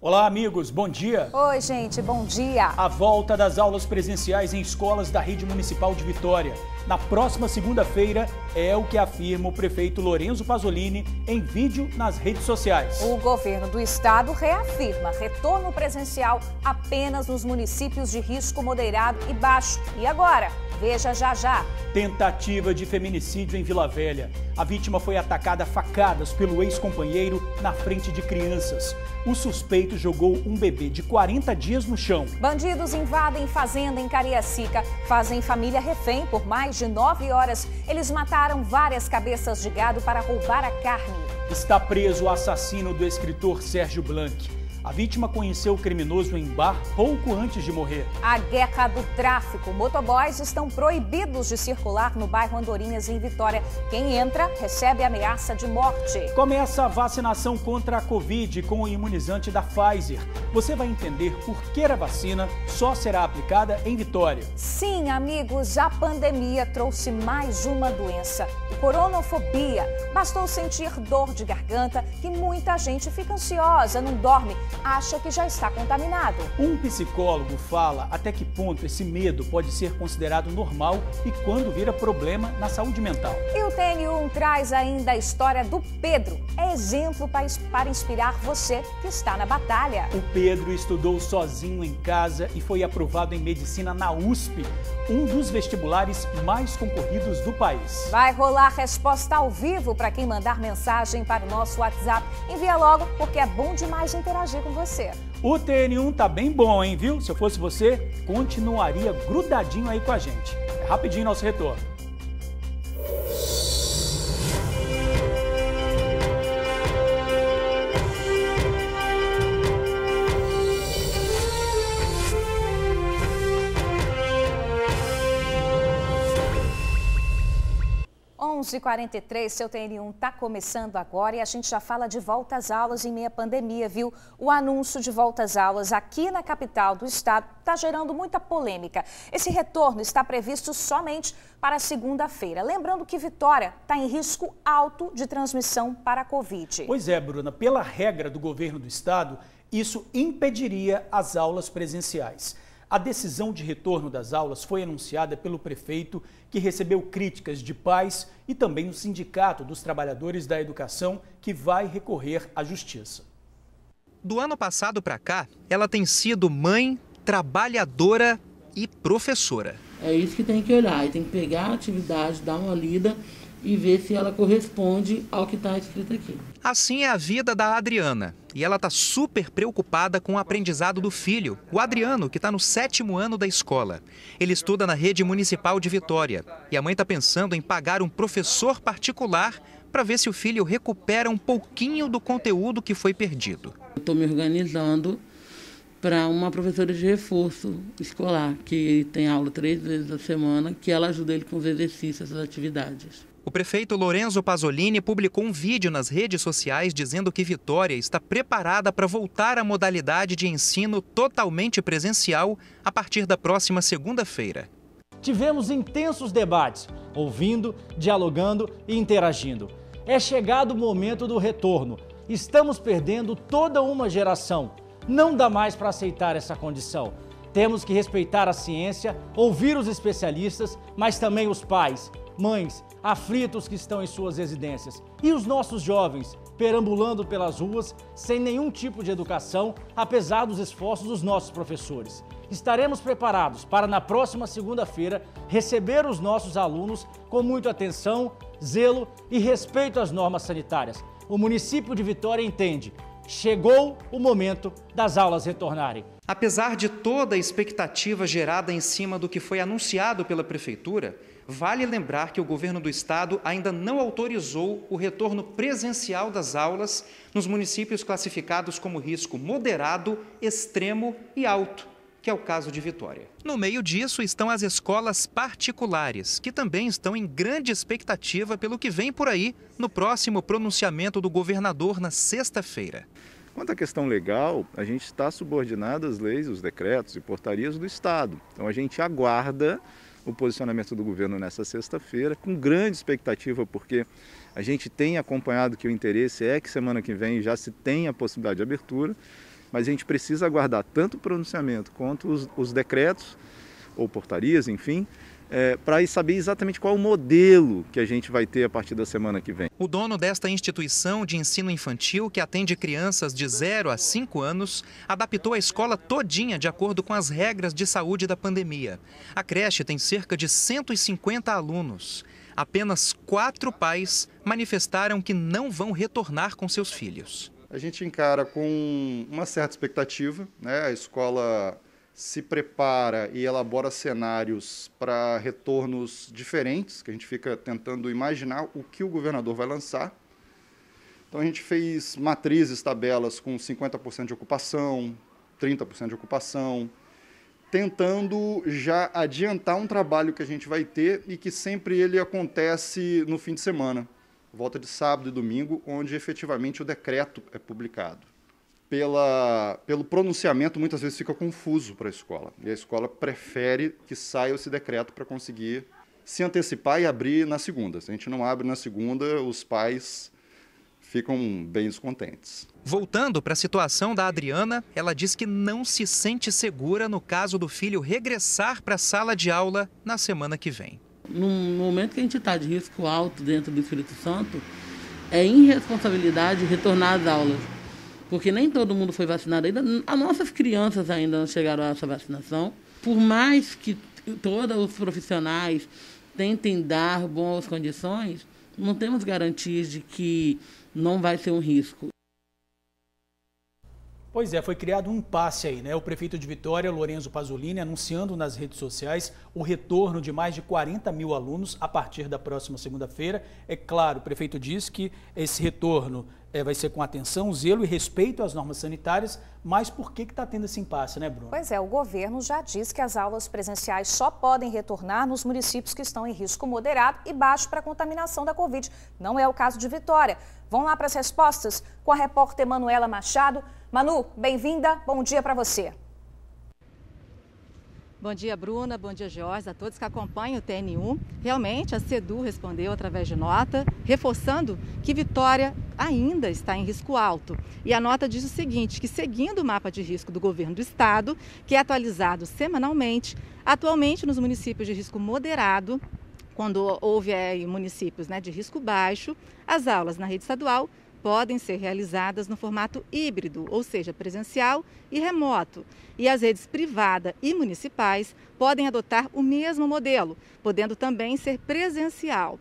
Olá, amigos, bom dia. Oi, gente, bom dia. A volta das aulas presenciais em escolas da Rede Municipal de Vitória. Na próxima segunda-feira é o que afirma o prefeito Lorenzo Pasolini em vídeo nas redes sociais. O governo do estado reafirma retorno presencial apenas nos municípios de risco moderado e baixo. E agora? Veja já já. Tentativa de feminicídio em Vila Velha. A vítima foi atacada a facadas pelo ex-companheiro na frente de crianças. O suspeito jogou um bebê de 40 dias no chão. Bandidos invadem fazenda em Cariacica, fazem família refém por mais de 9 horas. Eles mataram várias cabeças de gado para roubar a carne. Está preso o assassino do escritor Sérgio Blanc. A vítima conheceu o criminoso em bar pouco antes de morrer. A guerra do tráfico. Motoboys estão proibidos de circular no bairro Andorinhas, em Vitória. Quem entra recebe ameaça de morte. Começa a vacinação contra a Covid com o imunizante da Pfizer. Você vai entender por que a vacina só será aplicada em Vitória. Sim, amigos, a pandemia trouxe mais uma doença, a coronofobia. Bastou sentir dor de garganta que muita gente fica ansiosa, não dorme, acha que já está contaminado. Um psicólogo fala até que ponto esse medo pode ser considerado normal e quando vira problema na saúde mental. E o TN1 traz ainda a história do Pedro. É exemplo para inspirar você que está na batalha. O Pedro estudou sozinho em casa e foi aprovado em medicina na USP, um dos vestibulares mais concorridos do país. Vai rolar resposta ao vivo para quem mandar mensagem para o nosso WhatsApp. Envia logo, porque é bom demais interagir com você. O TN1 tá bem bom, hein, viu? Se eu fosse você, continuaria grudadinho aí com a gente. É rapidinho nosso retorno. 11h43, seu TN1 está começando agora e a gente já fala de volta às aulas em meio à pandemia, viu? O anúncio de volta às aulas aqui na capital do estado está gerando muita polêmica. Esse retorno está previsto somente para segunda-feira. Lembrando que Vitória está em risco alto de transmissão para a Covid. Pois é, Bruna, pela regra do governo do estado, isso impediria as aulas presenciais. A decisão de retorno das aulas foi anunciada pelo prefeito, que recebeu críticas de pais e também o Sindicato dos Trabalhadores da Educação, que vai recorrer à Justiça. Do ano passado para cá, ela tem sido mãe, trabalhadora e professora. É isso que tem que olhar, tem que pegar a atividade, dar uma lida e ver se ela corresponde ao que está escrito aqui. Assim é a vida da Adriana. E ela está super preocupada com o aprendizado do filho, o Adriano, que está no 7º ano da escola. Ele estuda na Rede Municipal de Vitória. E a mãe está pensando em pagar um professor particular para ver se o filho recupera um pouquinho do conteúdo que foi perdido. Estou me organizando para uma professora de reforço escolar, que tem aula 3 vezes a semana, que ela ajuda ele com os exercícios, as atividades. O prefeito Lorenzo Pasolini publicou um vídeo nas redes sociais dizendo que Vitória está preparada para voltar à modalidade de ensino totalmente presencial a partir da próxima segunda-feira. Tivemos intensos debates, ouvindo, dialogando e interagindo. É chegado o momento do retorno. Estamos perdendo toda uma geração. Não dá mais para aceitar essa condição. Temos que respeitar a ciência, ouvir os especialistas, mas também os pais, mães, aflitos que estão em suas residências e os nossos jovens perambulando pelas ruas sem nenhum tipo de educação, apesar dos esforços dos nossos professores. Estaremos preparados para, na próxima segunda-feira, receber os nossos alunos com muita atenção, zelo e respeito às normas sanitárias. O município de Vitória entende. Chegou o momento das aulas retornarem. Apesar de toda a expectativa gerada em cima do que foi anunciado pela prefeitura, vale lembrar que o governo do estado ainda não autorizou o retorno presencial das aulas nos municípios classificados como risco moderado, extremo e alto, que é o caso de Vitória. No meio disso estão as escolas particulares, que também estão em grande expectativa pelo que vem por aí no próximo pronunciamento do governador na sexta-feira. Quanto à questão legal, a gente está subordinado às leis, os decretos e portarias do estado. Então a gente aguarda o posicionamento do governo nessa sexta-feira, com grande expectativa, porque a gente tem acompanhado que o interesse é que semana que vem já se tenha a possibilidade de abertura. mas a gente precisa aguardar tanto o pronunciamento quanto os decretos ou portarias, enfim, para saber exatamente qual o modelo que a gente vai ter a partir da semana que vem. O dono desta instituição de ensino infantil, que atende crianças de 0 a 5 anos, adaptou a escola todinha de acordo com as regras de saúde da pandemia. A creche tem cerca de 150 alunos. Apenas 4 pais manifestaram que não vão retornar com seus filhos. A gente encara com uma certa expectativa, né? A escola se prepara e elabora cenários para retornos diferentes, que a gente fica tentando imaginar o que o governador vai lançar. Então a gente fez matrizes, tabelas com 50% de ocupação, 30% de ocupação, tentando já adiantar um trabalho que a gente vai ter e que sempre ele acontece no fim de semana, volta de sábado e domingo, onde efetivamente o decreto é publicado. Pelo pronunciamento, muitas vezes fica confuso para a escola. E a escola prefere que saia esse decreto para conseguir se antecipar e abrir na segunda. Se a gente não abre na segunda, os pais ficam bem descontentes. Voltando para a situação da Adriana, ela diz que não se sente segura no caso do filho regressar para a sala de aula na semana que vem. No momento que a gente está de risco alto dentro do Espírito Santo, é irresponsabilidade retornar às aulas. Porque nem todo mundo foi vacinado ainda. As nossas crianças ainda não chegaram a essa vacinação. Por mais que todos os profissionais tentem dar boas condições, não temos garantias de que não vai ser um risco. Pois é, foi criado um impasse aí, né? O prefeito de Vitória, Lorenzo Pasolini, anunciando nas redes sociais o retorno de mais de 40 mil alunos a partir da próxima segunda-feira. É claro, o prefeito diz que esse retorno vai ser com atenção, zelo e respeito às normas sanitárias, mas por que está tendo esse impasse, né, Bruno? Pois é, o governo já diz que as aulas presenciais só podem retornar nos municípios que estão em risco moderado e baixo para a contaminação da Covid. Não é o caso de Vitória. Vamos lá para as respostas com a repórter Manuela Machado. Manu, bem-vinda, bom dia para você. Bom dia, Bruna, bom dia, Jorge, a todos que acompanham o TN1. Realmente, a CEDU respondeu através de nota, reforçando que Vitória ainda está em risco alto. E a nota diz o seguinte, que seguindo o mapa de risco do governo do estado, que é atualizado semanalmente, atualmente nos municípios de risco moderado, quando houve municípios de risco baixo, as aulas na rede estadual podem ser realizadas no formato híbrido, ou seja, presencial e remoto. E as redes privada e municipais podem adotar o mesmo modelo, podendo também ser presencial.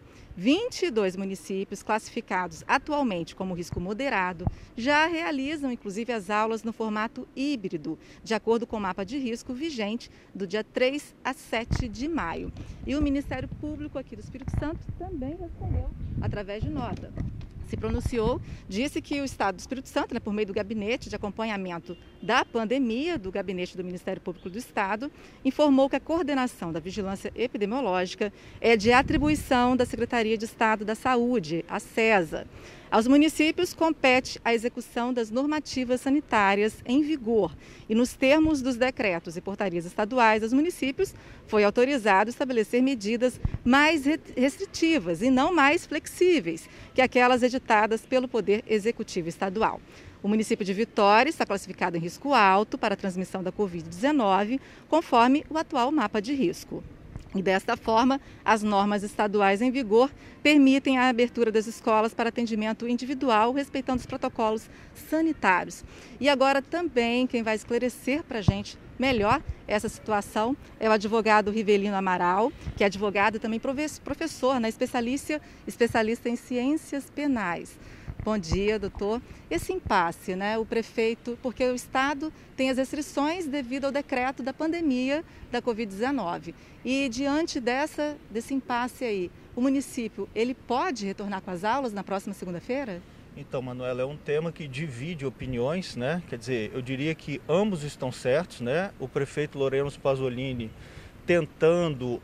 22 municípios classificados atualmente como risco moderado já realizam, inclusive, as aulas no formato híbrido, de acordo com o mapa de risco vigente do dia 3 a 7 de maio. E o Ministério Público aqui do Espírito Santo também respondeu através de nota. Se pronunciou, disse que o Estado do Espírito Santo, por meio do Gabinete de Acompanhamento da Pandemia, do Gabinete do Ministério Público do Estado, informou que a coordenação da vigilância epidemiológica é de atribuição da Secretaria de Estado da Saúde, a SESA. Aos municípios compete a execução das normativas sanitárias em vigor e, nos termos dos decretos e portarias estaduais dos municípios, foi autorizado estabelecer medidas mais restritivas e não mais flexíveis que aquelas editadas pelo Poder Executivo Estadual. O município de Vitória está classificado em risco alto para a transmissão da Covid-19, conforme o atual mapa de risco. E desta forma, as normas estaduais em vigor permitem a abertura das escolas para atendimento individual, respeitando os protocolos sanitários. E agora também quem vai esclarecer para a gente melhor essa situação é o advogado Rivelino Amaral, que é advogado e também professor, especialista em ciências penais. Bom dia, doutor. Esse impasse, o prefeito, porque o Estado tem as restrições devido ao decreto da pandemia da Covid-19. E diante desse impasse aí, o município, ele pode retornar com as aulas na próxima segunda-feira? Então, Manuela, é um tema que divide opiniões, Quer dizer, eu diria que ambos estão certos, O prefeito Lorenzo Pasolini tentando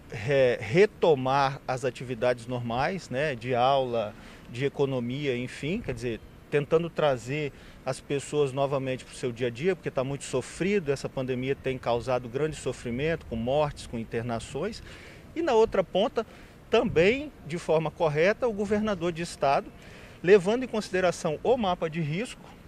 retomar as atividades normais, de aula, de economia, enfim, quer dizer, tentando trazer as pessoas novamente para o seu dia a dia, porque está muito sofrido, essa pandemia tem causado grande sofrimento, com mortes, com internações. E na outra ponta, também, de forma correta, o governador de estado, levando em consideração o mapa de risco,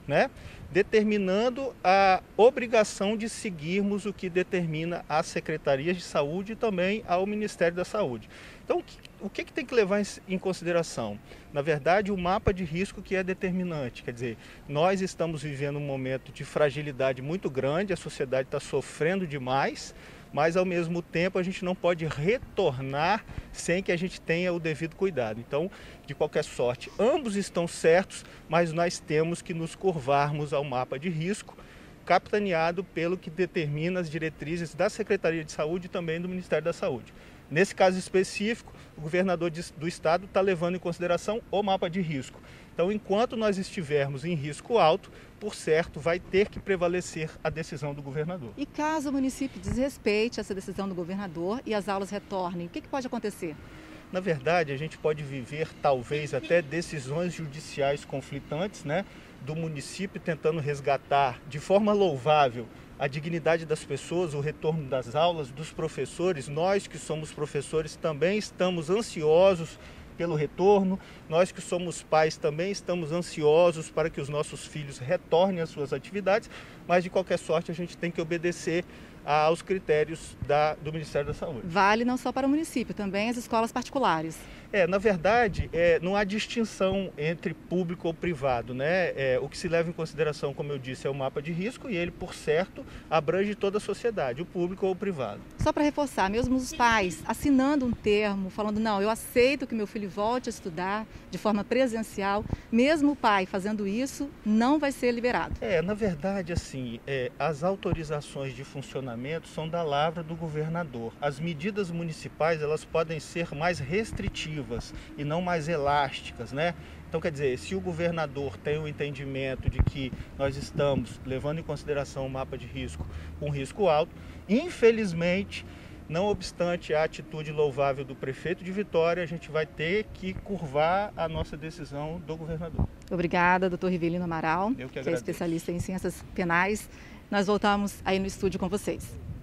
né, determinando a obrigação de seguirmos o que determina as secretarias de saúde e também ao Ministério da Saúde. Então, o que tem que levar em consideração? Na verdade, o mapa de risco que é determinante. Quer dizer, nós estamos vivendo um momento de fragilidade muito grande, a sociedade está sofrendo demais, mas ao mesmo tempo a gente não pode retornar sem que a gente tenha o devido cuidado. Então, de qualquer sorte, ambos estão certos, mas nós temos que nos curvarmos ao mapa de risco, capitaneado pelo que determina as diretrizes da Secretaria de Saúde e também do Ministério da Saúde. Nesse caso específico, o governador do estado está levando em consideração o mapa de risco. Então, enquanto nós estivermos em risco alto, por certo, vai ter que prevalecer a decisão do governador. E caso o município desrespeite essa decisão do governador e as aulas retornem, o que pode acontecer? Na verdade, a gente pode viver talvez até decisões judiciais conflitantes, né, do município tentando resgatar de forma louvável a dignidade das pessoas, o retorno das aulas, dos professores. Nós que somos professores também estamos ansiosos pelo retorno, nós que somos pais também estamos ansiosos para que os nossos filhos retornem às suas atividades, mas de qualquer sorte a gente tem que obedecer aos critérios do Ministério da Saúde. Vale não só para o município, também as escolas particulares. Na verdade, não há distinção entre público ou privado, né? O que se leva em consideração, como eu disse, é o mapa de risco e ele, por certo, abrange toda a sociedade, o público ou o privado. Só para reforçar, mesmo os pais assinando um termo, falando, não, eu aceito que meu filho volte a estudar de forma presencial, mesmo o pai fazendo isso, não vai ser liberado. Na verdade, assim, as autorizações de funcionamento são da lavra do governador. As medidas municipais, elas podem ser mais restritivas e não mais elásticas, né? Então, quer dizer, se o governador tem o entendimento de que nós estamos levando em consideração o mapa de risco com risco alto, infelizmente, não obstante a atitude louvável do prefeito de Vitória, a gente vai ter que curvar a nossa decisão do governador. Obrigada, doutor Rivelino Amaral, que é especialista em ciências penais. Nós voltamos aí no estúdio com vocês.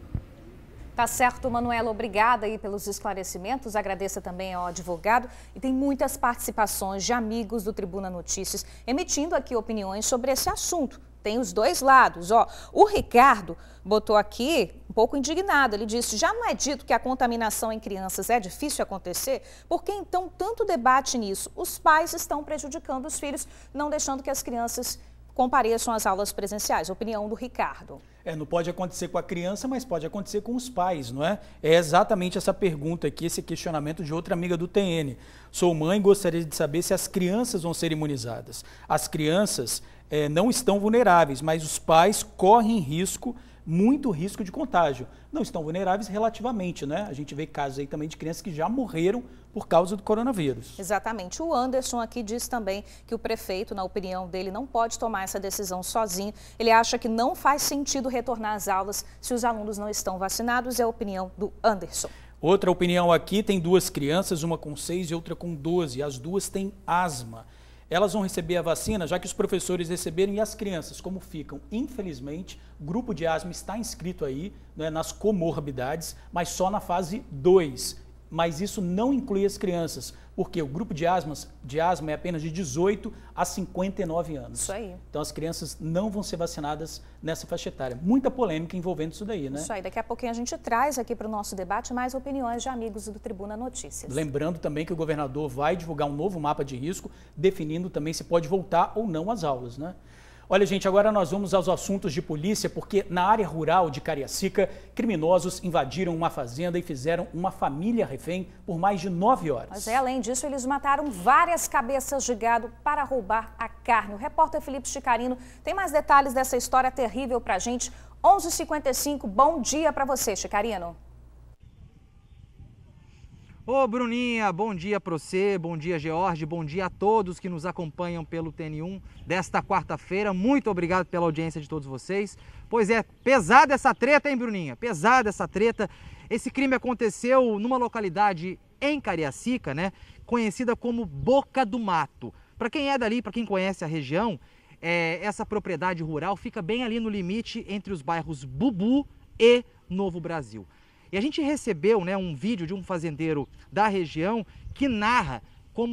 Tá certo, Manuela, obrigada aí pelos esclarecimentos, agradeço também ao advogado e tem muitas participações de amigos do Tribuna Notícias emitindo aqui opiniões sobre esse assunto. Tem os dois lados, ó. O Ricardo botou aqui um pouco indignado, ele disse, já não é dito que a contaminação em crianças é difícil acontecer? Por que então tanto debate nisso? Os pais estão prejudicando os filhos, não deixando que as crianças compareçam às aulas presenciais. Opinião do Ricardo. Não pode acontecer com a criança, mas pode acontecer com os pais, não é? É exatamente essa pergunta aqui, esse questionamento de outra amiga do TN. Sou mãe e gostaria de saber se as crianças vão ser imunizadas. As crianças não estão vulneráveis, mas os pais correm risco, muito risco de contágio. Não estão vulneráveis relativamente, né? A gente vê casos aí também de crianças que já morreram por causa do coronavírus. Exatamente. O Anderson aqui diz também que o prefeito, na opinião dele, não pode tomar essa decisão sozinho. Ele acha que não faz sentido retornar às aulas se os alunos não estão vacinados. É a opinião do Anderson. Outra opinião aqui, tem duas crianças, uma com 6 e outra com 12. As duas têm asma. Elas vão receber a vacina, já que os professores receberam e as crianças, como ficam? Infelizmente, o grupo de asma está inscrito aí, né, nas comorbidades, mas só na fase 2. Mas isso não inclui as crianças, porque o grupo de asma é apenas de 18 a 59 anos. Isso aí. Então as crianças não vão ser vacinadas nessa faixa etária. Muita polêmica envolvendo isso daí, né? Isso aí. Daqui a pouquinho a gente traz aqui para o nosso debate mais opiniões de amigos do Tribuna Notícias. Lembrando também que o governador vai divulgar um novo mapa de risco, definindo também se pode voltar ou não às aulas, né? Olha, gente, agora nós vamos aos assuntos de polícia, porque na área rural de Cariacica, criminosos invadiram uma fazenda e fizeram uma família refém por mais de 9 horas. Mas além disso, eles mataram várias cabeças de gado para roubar a carne. O repórter Felipe Chicarino tem mais detalhes dessa história terrível pra gente. 11h55, bom dia para você, Chicarino. Ô Bruninha, bom dia para você, bom dia George, bom dia a todos que nos acompanham pelo TN1 desta quarta-feira. Muito obrigado pela audiência de todos vocês. Pois é, pesada essa treta, hein Bruninha? Pesada essa treta. Esse crime aconteceu numa localidade em Cariacica, né? Conhecida como Boca do Mato. Para quem é dali, para quem conhece a região, essa propriedade rural fica bem ali no limite entre os bairros Bubu e Novo Brasil. E a gente recebeu, né, um vídeo de um fazendeiro da região que narra como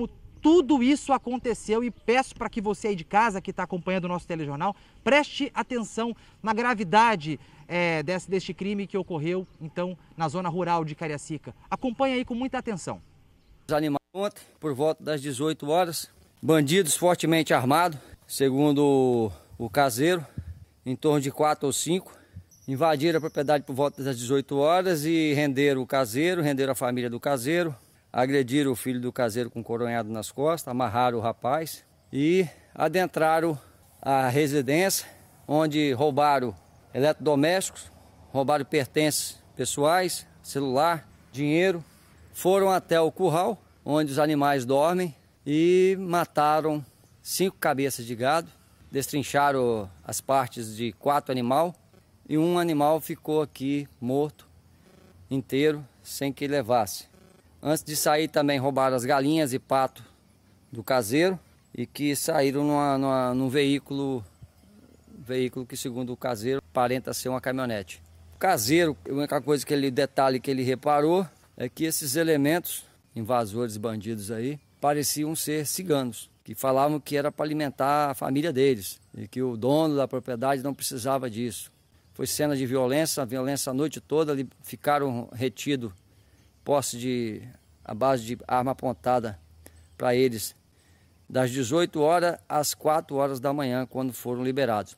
tudo isso aconteceu e peço para que você aí de casa que está acompanhando o nosso telejornal preste atenção na gravidade deste crime que ocorreu então na zona rural de Cariacica. Acompanhe aí com muita atenção. Os animais ontem, por volta das 18 horas, bandidos fortemente armados, segundo o caseiro, em torno de 4 ou 5, invadiram a propriedade por volta das 18 horas e renderam o caseiro, renderam a família do caseiro, agrediram o filho do caseiro com um coronhado nas costas, amarraram o rapaz e adentraram a residência, onde roubaram eletrodomésticos, roubaram pertences pessoais, celular, dinheiro, foram até o curral, onde os animais dormem e mataram 5 cabeças de gado, destrincharam as partes de 4 animais e um animal ficou aqui morto, inteiro, sem que levasse. Antes de sair também roubaram as galinhas e pato do caseiro e que saíram num veículo que, segundo o caseiro, aparenta ser uma caminhonete. O caseiro, a única coisa detalhe que ele reparou é que esses elementos, invasores bandidos aí, pareciam ser ciganos, que falavam que era para alimentar a família deles e que o dono da propriedade não precisava disso. Foi cena de violência a noite toda, ali ficaram retidos, posse a base de arma apontada para eles, das 18 horas às 4 horas da manhã, quando foram liberados.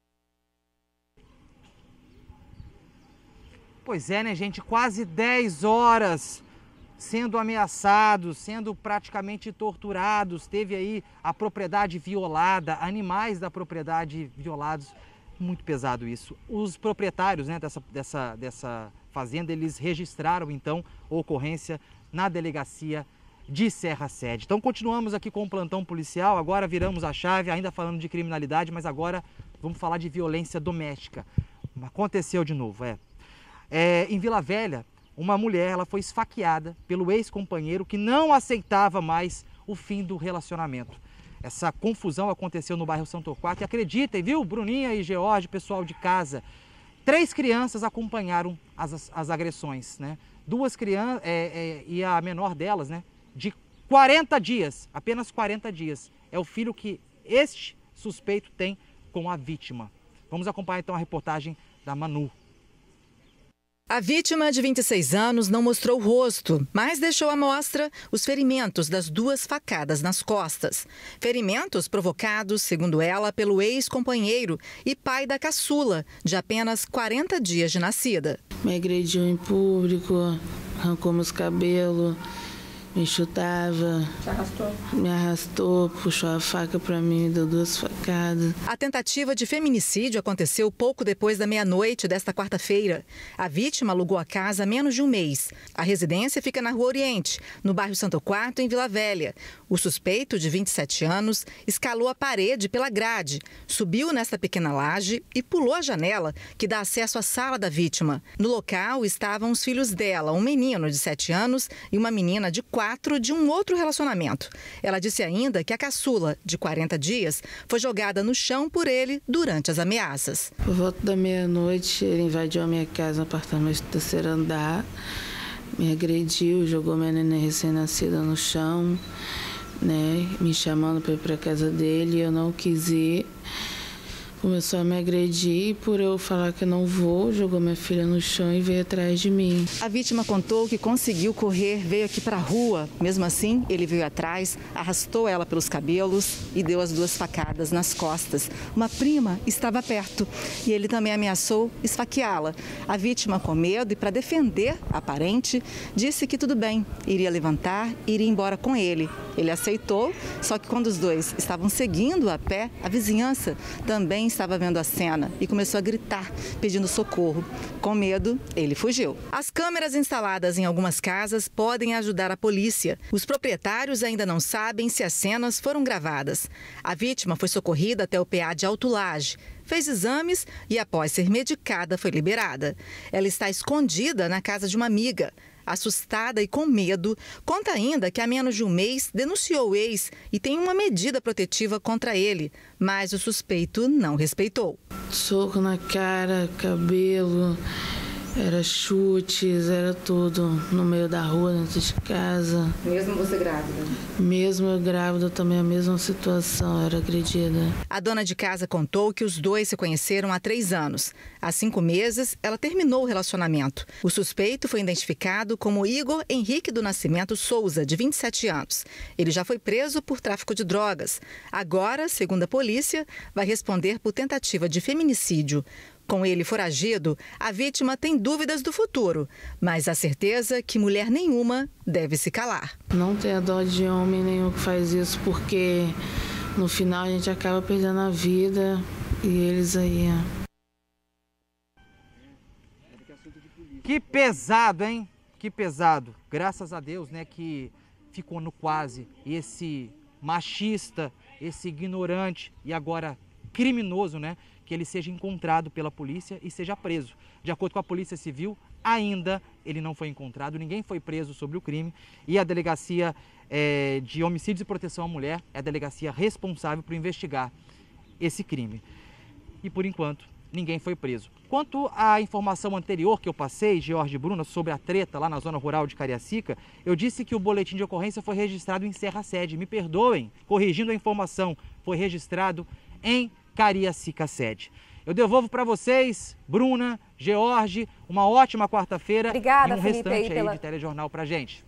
Pois é, né, gente? Quase 10 horas sendo ameaçados, sendo praticamente torturados. Teve aí a propriedade violada, animais da propriedade violados. Muito pesado isso. Os proprietários, né, dessa fazenda, eles registraram então a ocorrência na delegacia de Serra Sede. Então continuamos aqui com o plantão policial, agora viramos a chave, ainda falando de criminalidade, mas agora vamos falar de violência doméstica. Aconteceu de novo, em Vila Velha, uma mulher ela foi esfaqueada pelo ex-companheiro que não aceitava mais o fim do relacionamento. Essa confusão aconteceu no bairro São Torquato e acreditem, viu, Bruninha e George, pessoal de casa, 3 crianças acompanharam as agressões, né? 2 crianças e a menor delas, né, de 40 dias, apenas 40 dias. É o filho que este suspeito tem com a vítima. Vamos acompanhar então a reportagem da Manu. A vítima, de 26 anos, não mostrou o rosto, mas deixou à mostra os ferimentos das 2 facadas nas costas. Ferimentos provocados, segundo ela, pelo ex-companheiro e pai da caçula, de apenas 40 dias de nascida. Me agrediu em público, arrancou meus cabelos, me chutava, me arrastou, puxou a faca para mim, me deu 2 facadas. A tentativa de feminicídio aconteceu pouco depois da meia-noite desta quarta-feira. A vítima alugou a casa há menos de um mês. A residência fica na Rua Oriente, no bairro Santo Quarto, em Vila Velha. O suspeito, de 27 anos, escalou a parede pela grade, subiu nesta pequena laje e pulou a janela que dá acesso à sala da vítima. No local estavam os filhos dela, um menino de 7 anos e uma menina de 4 de um outro relacionamento. Ela disse ainda que a caçula, de 40 dias, foi jogada no chão por ele durante as ameaças. Por volta da meia-noite, ele invadiu a minha casa, no apartamento do 3º andar, me agrediu, jogou minha neném recém-nascida no chão, né, me chamando para ir para a casa dele, eu não quis ir. Começou a me agredir e por eu falar que não vou, jogou minha filha no chão e veio atrás de mim. A vítima contou que conseguiu correr, veio aqui para a rua. Mesmo assim, ele veio atrás, arrastou ela pelos cabelos e deu as 2 facadas nas costas. Uma prima estava perto e ele também ameaçou esfaqueá-la. A vítima, com medo e para defender a parente, disse que tudo bem, iria levantar e iria embora com ele. Ele aceitou, só que quando os dois estavam seguindo a pé, a vizinhança também estava vendo a cena e começou a gritar, pedindo socorro. Com medo, ele fugiu. As câmeras instaladas em algumas casas podem ajudar a polícia. Os proprietários ainda não sabem se as cenas foram gravadas. A vítima foi socorrida até o PA de Alto Laje, fez exames e, após ser medicada, foi liberada. Ela está escondida na casa de uma amiga. Assustada e com medo, conta ainda que há menos de um mês denunciou o ex e tem uma medida protetiva contra ele, mas o suspeito não respeitou. Soco na cara, cabelo, Era chutes, era tudo no meio da rua, dentro de casa. Mesmo você grávida? Mesmo eu grávida, também a mesma situação, era agredida. A dona de casa contou que os dois se conheceram há 3 anos. Há 5 meses, ela terminou o relacionamento. O suspeito foi identificado como Igor Henrique do Nascimento Souza, de 27 anos. Ele já foi preso por tráfico de drogas. Agora, segundo a polícia, vai responder por tentativa de feminicídio. Com ele foragido, a vítima tem dúvidas do futuro, mas a certeza que mulher nenhuma deve se calar. Não tenha dó de homem nenhum que faz isso, porque no final a gente acaba perdendo a vida e eles aí... Que pesado, hein? Que pesado. Graças a Deus, né, que ficou no quase esse machista, esse ignorante e agora criminoso, né? Que ele seja encontrado pela polícia e seja preso. De acordo com a Polícia Civil, ainda ele não foi encontrado, ninguém foi preso sobre o crime e a Delegacia de Homicídios e Proteção à Mulher é a delegacia responsável por investigar esse crime. E por enquanto, ninguém foi preso. Quanto à informação anterior que eu passei, George e Bruna, sobre a treta lá na zona rural de Cariacica, eu disse que o boletim de ocorrência foi registrado em Serra Sede. Me perdoem, corrigindo a informação, foi registrado em Cariacica Sede. Eu devolvo para vocês, Bruna, George, uma ótima quarta-feira. Obrigada, e um Felipe, restante aí de telejornal pra gente.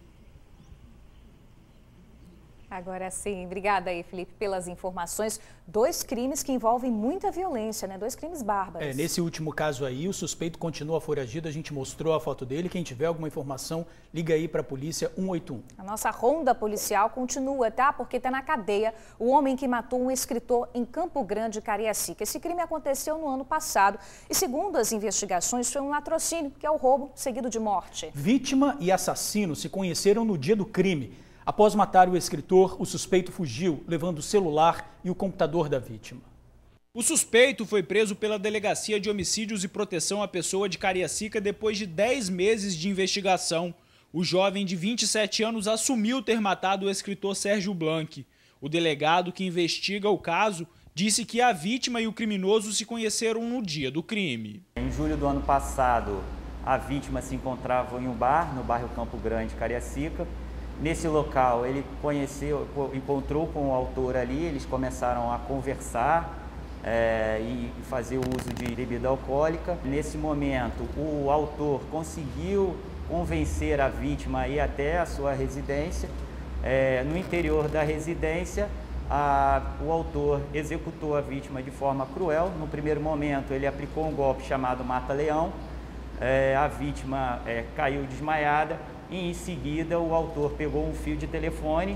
Agora sim, obrigada aí, Felipe, pelas informações. 2 crimes que envolvem muita violência, né? 2 crimes bárbaros. Nesse último caso aí, o suspeito continua foragido, a gente mostrou a foto dele. Quem tiver alguma informação, liga aí para a polícia 181. A nossa ronda policial continua, tá? Porque está na cadeia o homem que matou um escritor em Campo Grande, Cariacica. Esse crime aconteceu no ano passado e, segundo as investigações, foi um latrocínio, que é o roubo seguido de morte. Vítima e assassino se conheceram no dia do crime. Após matar o escritor, o suspeito fugiu, levando o celular e o computador da vítima. O suspeito foi preso pela Delegacia de Homicídios e Proteção à Pessoa de Cariacica depois de 10 meses de investigação. O jovem de 27 anos assumiu ter matado o escritor Sérgio Blanc. O delegado que investiga o caso disse que a vítima e o criminoso se conheceram no dia do crime. Em julho do ano passado, a vítima se encontrava em um bar, no bairro Campo Grande, Cariacica. Nesse local, ele encontrou com o autor ali, eles começaram a conversar e fazer o uso de bebida alcoólica. Nesse momento, o autor conseguiu convencer a vítima a ir até a sua residência. No interior da residência, o autor executou a vítima de forma cruel. No primeiro momento, ele aplicou um golpe chamado mata-leão. A vítima caiu desmaiada. E em seguida o autor pegou um fio de telefone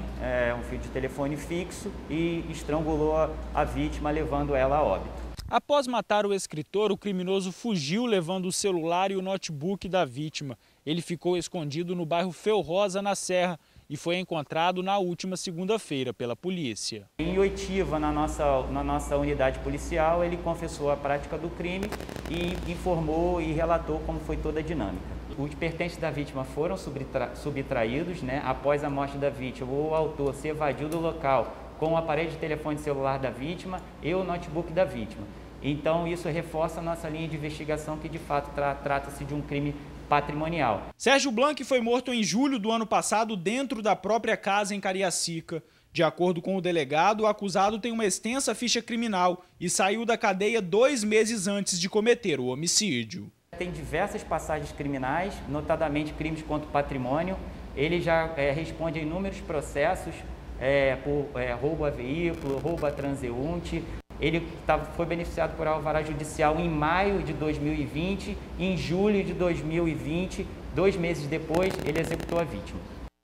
fixo e estrangulou a vítima, levando ela a óbito. Após matar o escritor, o criminoso fugiu levando o celular e o notebook da vítima. Ele ficou escondido no bairro Felrosa, na Serra, e foi encontrado na última segunda-feira pela polícia. Em oitiva, na nossa unidade policial, ele confessou a prática do crime e informou e relatou como foi toda a dinâmica. Os pertences da vítima foram subtraídos, né? Após a morte da vítima, o autor se evadiu do local com o aparelho de telefone celular da vítima e o notebook da vítima. Então, isso reforça a nossa linha de investigação, que de fato trata-se de um crime patrimonial. Sérgio Blanc foi morto em julho do ano passado dentro da própria casa em Cariacica. De acordo com o delegado, o acusado tem uma extensa ficha criminal e saiu da cadeia 2 meses antes de cometer o homicídio. Tem diversas passagens criminais, notadamente crimes contra o patrimônio. Ele já responde a inúmeros processos por roubo a veículo, roubo a transeunte. Ele foi beneficiado por alvará judicial em maio de 2020 e em julho de 2020, 2 meses depois, ele executou a vítima.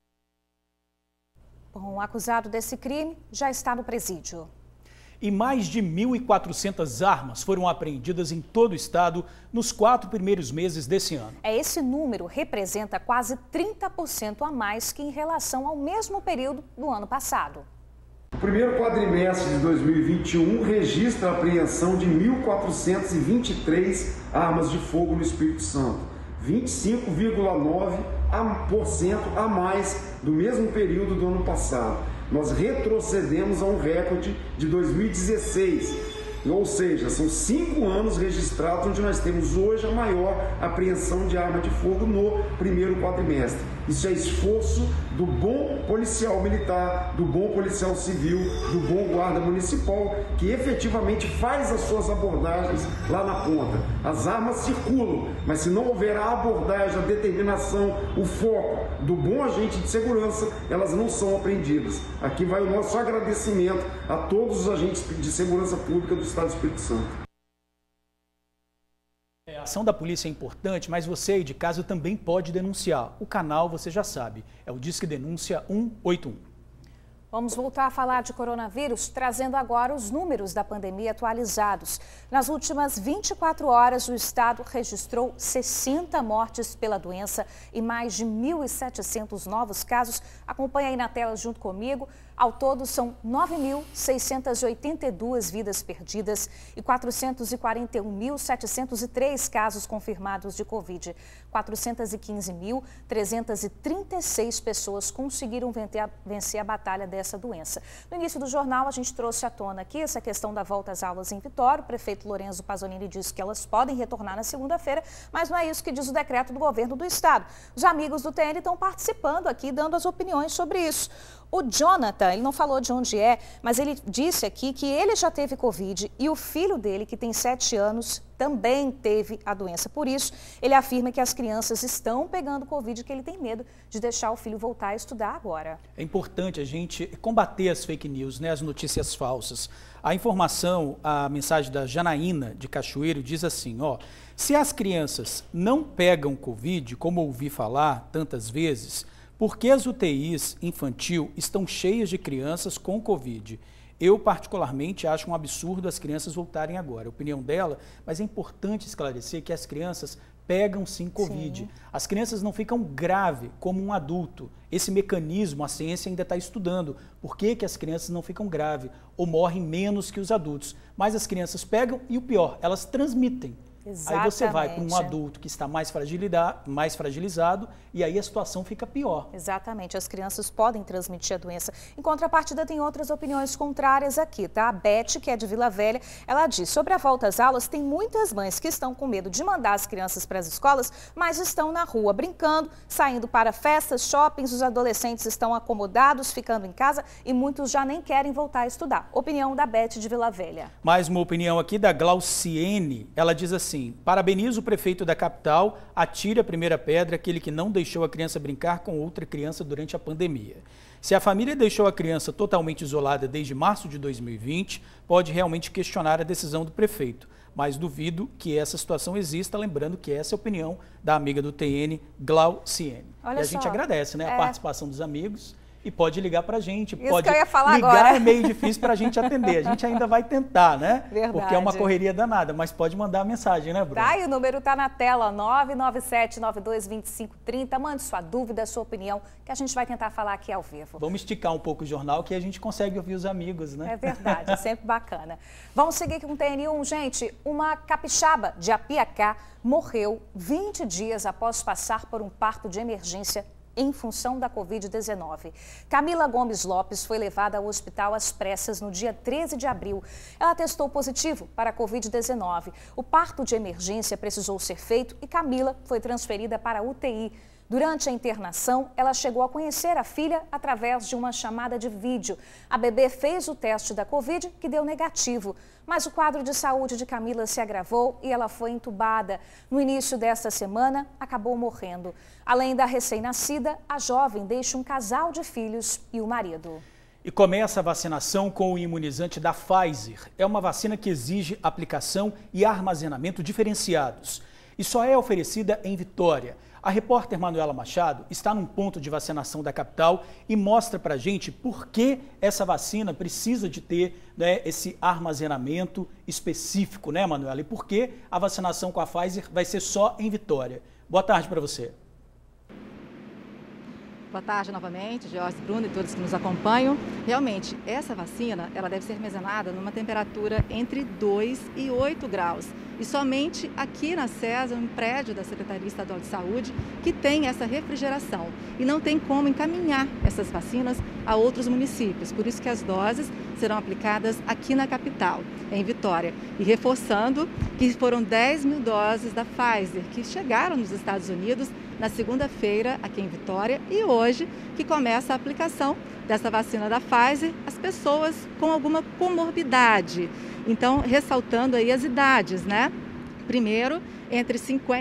Bom, o acusado desse crime já está no presídio. E mais de 1.400 armas foram apreendidas em todo o estado nos 4 primeiros meses desse ano. Esse número representa quase 30% a mais que em relação ao mesmo período do ano passado. O primeiro quadrimestre de 2021 registra a apreensão de 1.423 armas de fogo no Espírito Santo, 25,9% a mais do mesmo período do ano passado. Nós retrocedemos a um recorde de 2016, Ou seja, são 5 anos registrados onde nós temos hoje a maior apreensão de arma de fogo no primeiro quadrimestre. Isso é esforço do bom policial militar, do bom policial civil, do bom guarda municipal, que efetivamente faz as suas abordagens lá na ponta. As armas circulam, mas se não houver a abordagem, a determinação, o foco do bom agente de segurança, elas não são apreendidas. Aqui vai o nosso agradecimento a todos os agentes de segurança pública do Estado do Espírito Santo. A ação da polícia é importante, mas você aí de casa também pode denunciar. O canal você já sabe, é o Disque Denúncia 181. Vamos voltar a falar de coronavírus, trazendo agora os números da pandemia atualizados. Nas últimas 24 horas, o estado registrou 60 mortes pela doença e mais de 1.700 novos casos. Acompanhe aí na tela junto comigo. Ao todo, são 9.682 vidas perdidas e 441.703 casos confirmados de Covid. 415.336 pessoas conseguiram vencer a batalha dessa doença. No início do jornal, a gente trouxe à tona aqui essa questão da volta às aulas em Vitória. O prefeito Lorenzo Pasolini disse que elas podem retornar na segunda-feira, mas não é isso que diz o decreto do governo do estado. Os amigos do TN estão participando aqui, dando as opiniões sobre isso. O Jonathan, ele não falou de onde é, mas ele disse aqui que ele já teve Covid e o filho dele, que tem 7 anos, também teve a doença. Por isso, ele afirma que as crianças estão pegando Covid e que ele tem medo de deixar o filho voltar a estudar agora. É importante a gente combater as fake news, né, as notícias falsas. A informação, a mensagem da Janaína de Cachoeiro diz assim, ó, se as crianças não pegam Covid, como ouvi falar tantas vezes, por que as UTIs infantil estão cheias de crianças com Covid? Eu, particularmente, acho um absurdo as crianças voltarem agora. A opinião dela, mas é importante esclarecer que as crianças pegam sim Covid. Sim. As crianças não ficam graves como um adulto. Esse mecanismo, a ciência ainda está estudando. Por que as crianças não ficam graves ou morrem menos que os adultos? Mas as crianças pegam e o pior, elas transmitem. Exatamente. Aí você vai para um adulto que está mais fragilizado e aí a situação fica pior. Exatamente, as crianças podem transmitir a doença. Em contrapartida, tem outras opiniões contrárias aqui, tá? A Beth, que é de Vila Velha, ela diz, sobre a volta às aulas, tem muitas mães que estão com medo de mandar as crianças para as escolas, mas estão na rua brincando, saindo para festas, shoppings, os adolescentes estão acomodados, ficando em casa e muitos já nem querem voltar a estudar. Opinião da Beth de Vila Velha. Mais uma opinião aqui da Glauciene, ela diz assim, parabenizo o prefeito da capital, atire a primeira pedra, aquele que não deixou a criança brincar com outra criança durante a pandemia. Se a família deixou a criança totalmente isolada desde março de 2020, pode realmente questionar a decisão do prefeito, mas duvido que essa situação exista, lembrando que essa é a opinião da amiga do TN, Glauciene. E a gente agradece, né, a participação dos amigos. E pode ligar para a gente. Isso pode que eu ia falar ligar agora. É meio difícil para a gente atender. A gente ainda vai tentar, né? Verdade. Porque é uma correria danada, mas pode mandar a mensagem, né, Bruno? Tá, e o número tá na tela, 997-922530. Mande sua dúvida, sua opinião, que a gente vai tentar falar aqui ao vivo. Vamos esticar um pouco o jornal, que a gente consegue ouvir os amigos, né? É verdade, é sempre bacana. Vamos seguir com o TN1, gente. Uma capixaba de Apiacá morreu 20 dias após passar por um parto de emergência em função da Covid-19. Camila Gomes Lopes foi levada ao hospital às pressas no dia 13 de abril. Ela testou positivo para a Covid-19. O parto de emergência precisou ser feito e Camila foi transferida para a UTI. Durante a internação, ela chegou a conhecer a filha através de uma chamada de vídeo. A bebê fez o teste da Covid, que deu negativo. Mas o quadro de saúde de Camila se agravou e ela foi entubada. No início desta semana, acabou morrendo. Além da recém-nascida, a jovem deixa um casal de filhos e o marido. E começa a vacinação com o imunizante da Pfizer. É uma vacina que exige aplicação e armazenamento diferenciados. E só é oferecida em Vitória. A repórter Manuela Machado está num ponto de vacinação da capital e mostra pra gente por que essa vacina precisa de ter, né, esse armazenamento específico, né, Manuela? E por que a vacinação com a Pfizer vai ser só em Vitória. Boa tarde para você. Boa tarde novamente, Jorge, Bruno e todos que nos acompanham. Realmente, essa vacina ela deve ser armazenada numa temperatura entre 2 e 8 graus. E somente aqui na CESA, um prédio da Secretaria Estadual de Saúde, que tem essa refrigeração. E não tem como encaminhar essas vacinas a outros municípios. Por isso que as doses serão aplicadas aqui na capital, em Vitória. E reforçando que foram 10 mil doses da Pfizer, que chegaram nos Estados Unidos na segunda-feira aqui em Vitória, e hoje que começa a aplicação dessa vacina da Pfizer às pessoas com alguma comorbidade. Então, ressaltando aí as idades, né? Primeiro, entre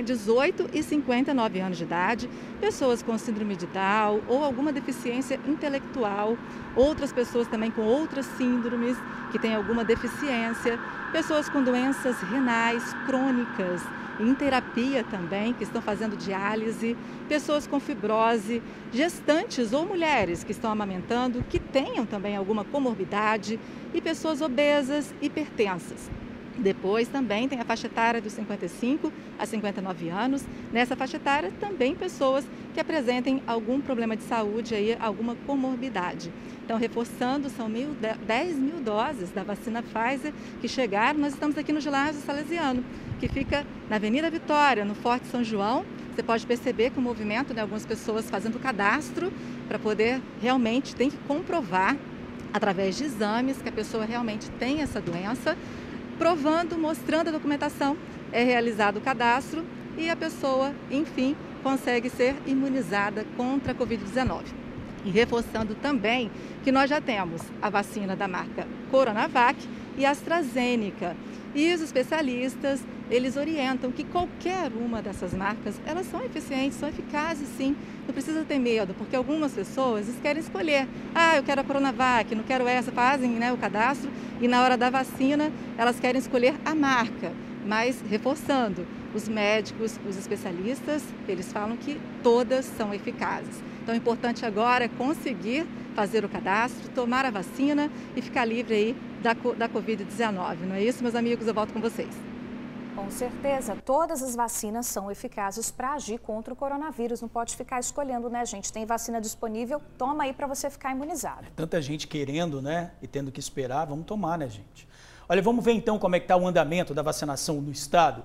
18 e 59 anos de idade, pessoas com síndrome de Down ou alguma deficiência intelectual, outras pessoas também com outras síndromes que têm alguma deficiência, pessoas com doenças renais crônicas, em terapia também, que estão fazendo diálise, pessoas com fibrose, gestantes ou mulheres que estão amamentando, que tenham também alguma comorbidade, e pessoas obesas, hipertensas. Depois também tem a faixa etária dos 55 a 59 anos. Nessa faixa etária também pessoas que apresentem algum problema de saúde, aí, alguma comorbidade. Então, reforçando, são 10 mil doses da vacina Pfizer que chegaram. Nós estamos aqui no Ginásio Salesiano, que fica na Avenida Vitória, no Forte São João. Você pode perceber que o movimento de algumas pessoas fazendo cadastro para poder realmente, tem que comprovar através de exames que a pessoa realmente tem essa doença. Provando, mostrando a documentação, é realizado o cadastro e a pessoa, enfim, consegue ser imunizada contra a Covid-19. E reforçando também que nós já temos a vacina da marca Coronavac e AstraZeneca. E os especialistas, eles orientam que qualquer uma dessas marcas, elas são eficientes, são eficazes sim. Não precisa ter medo, porque algumas pessoas querem escolher. Ah, eu quero a Coronavac, não quero essa, fazem, né, o cadastro e na hora da vacina elas querem escolher a marca. Mas reforçando, os médicos, os especialistas, eles falam que todas são eficazes. Então o importante agora é conseguir fazer o cadastro, tomar a vacina e ficar livre aí da Covid-19. Não é isso, meus amigos? Eu volto com vocês. Com certeza, todas as vacinas são eficazes para agir contra o coronavírus. Não pode ficar escolhendo, né, gente? Tem vacina disponível, toma aí para você ficar imunizado. Tanta gente querendo, né, e tendo que esperar, vamos tomar, né, gente? Olha, vamos ver então como é que está o andamento da vacinação no estado.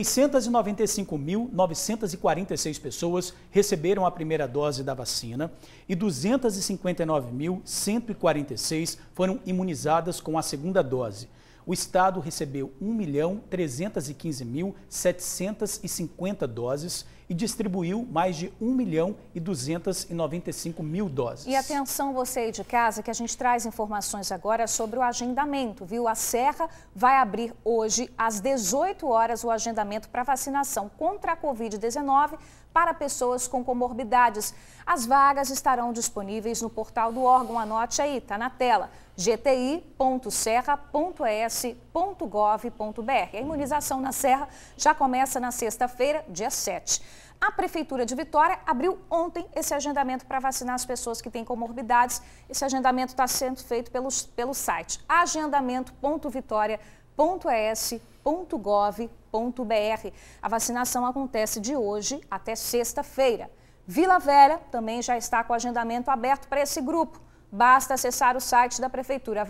695.946 pessoas receberam a primeira dose da vacina e 259.146 foram imunizadas com a segunda dose. O estado recebeu 1.315.750 doses e distribuiu mais de 1.295.000 doses. E atenção você aí de casa, que a gente traz informações agora sobre o agendamento, viu? A Serra vai abrir hoje às 18 horas o agendamento para vacinação contra a Covid-19 para pessoas com comorbidades. As vagas estarão disponíveis no portal do órgão, anote aí, tá na tela, gti.serra.es.gov.br. A imunização na Serra já começa na sexta-feira, dia 7. A Prefeitura de Vitória abriu ontem esse agendamento para vacinar as pessoas que têm comorbidades. Esse agendamento está sendo feito pelo site agendamento.vitória.es.gov.br. A vacinação acontece de hoje até sexta-feira. Vila Velha também já está com o agendamento aberto para esse grupo. Basta acessar o site da Prefeitura,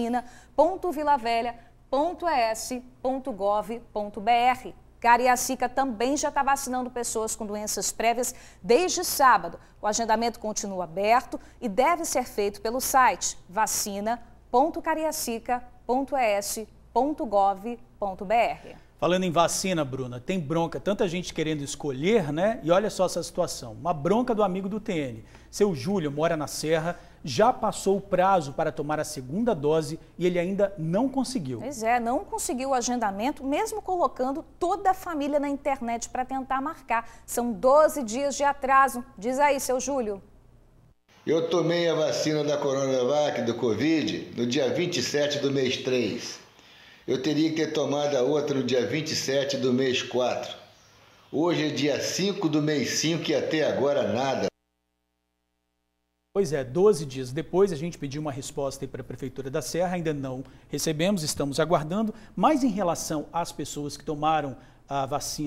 vacina.vilavela.es.gov.br. Cariacica também já está vacinando pessoas com doenças prévias desde sábado. O agendamento continua aberto e deve ser feito pelo site vacina.cariacica.es.gov.br. Falando em vacina, Bruna, tem bronca, tanta gente querendo escolher, né? E olha só essa situação, uma bronca do amigo do TN. Seu Júlio mora na Serra, já passou o prazo para tomar a segunda dose e ele ainda não conseguiu. Pois é, não conseguiu o agendamento, mesmo colocando toda a família na internet para tentar marcar. São 12 dias de atraso. Diz aí, seu Júlio. Eu tomei a vacina da Coronavac, do Covid, no dia 27 do mês 3. Eu teria que ter tomado a outra no dia 27 do mês 4. Hoje é dia 5 do mês 5 e até agora nada. Pois é, 12 dias depois a gente pediu uma resposta para a Prefeitura da Serra, ainda não recebemos, estamos aguardando. Mas em relação às pessoas que tomaram a vacina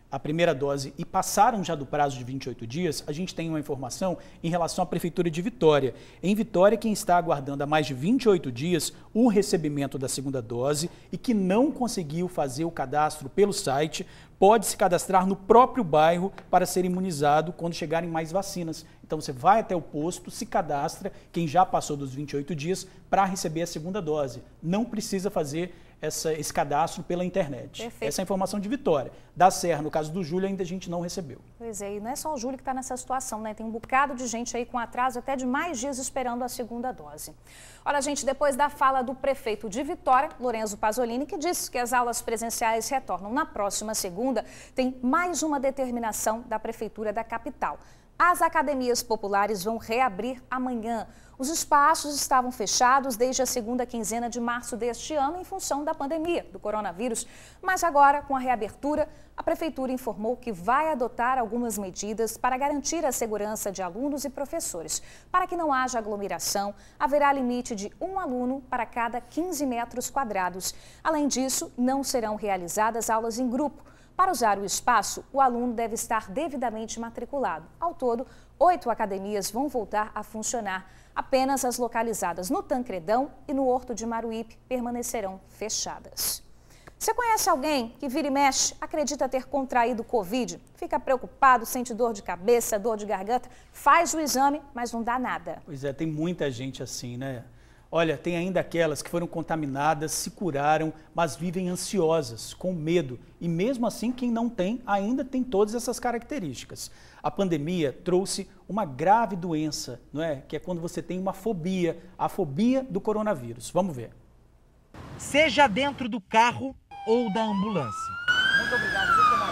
a primeira dose e passaram já do prazo de 28 dias, a gente tem uma informação em relação à Prefeitura de Vitória. Em Vitória, quem está aguardando há mais de 28 dias o recebimento da segunda dose e que não conseguiu fazer o cadastro pelo site, pode se cadastrar no próprio bairro para ser imunizado quando chegarem mais vacinas. Então você vai até o posto, se cadastra, quem já passou dos 28 dias, para receber a segunda dose. Não precisa fazer esse cadastro pela internet. Perfeito. Essa é a informação de Vitória. Da Serra, no caso do Júlio, ainda a gente não recebeu. Pois é, e não é só o Júlio que está nessa situação, né? Tem um bocado de gente aí com atraso até de mais dias esperando a segunda dose. Olha, gente, depois da fala do prefeito de Vitória, Lorenzo Pasolini, que disse que as aulas presenciais retornam na próxima segunda, tem mais uma determinação da Prefeitura da capital. As academias populares vão reabrir amanhã. Os espaços estavam fechados desde a segunda quinzena de março deste ano em função da pandemia do coronavírus. Mas agora, com a reabertura, a Prefeitura informou que vai adotar algumas medidas para garantir a segurança de alunos e professores. Para que não haja aglomeração, haverá limite de 1 aluno para cada 15 metros quadrados. Além disso, não serão realizadas aulas em grupo. Para usar o espaço, o aluno deve estar devidamente matriculado. Ao todo, 8 academias vão voltar a funcionar. Apenas as localizadas no Tancredão e no Horto de Maruípe permanecerão fechadas. Você conhece alguém que vira e mexe, acredita ter contraído Covid? Fica preocupado, sente dor de cabeça, dor de garganta, faz o exame, mas não dá nada. Pois é, tem muita gente assim, né? Olha, tem ainda aquelas que foram contaminadas, se curaram, mas vivem ansiosas, com medo. E mesmo assim, quem não tem, ainda tem todas essas características. A pandemia trouxe uma grave doença, não é? Que é quando você tem uma fobia, a fobia do coronavírus. Vamos ver. Seja dentro do carro ou da ambulância. Muito obrigado,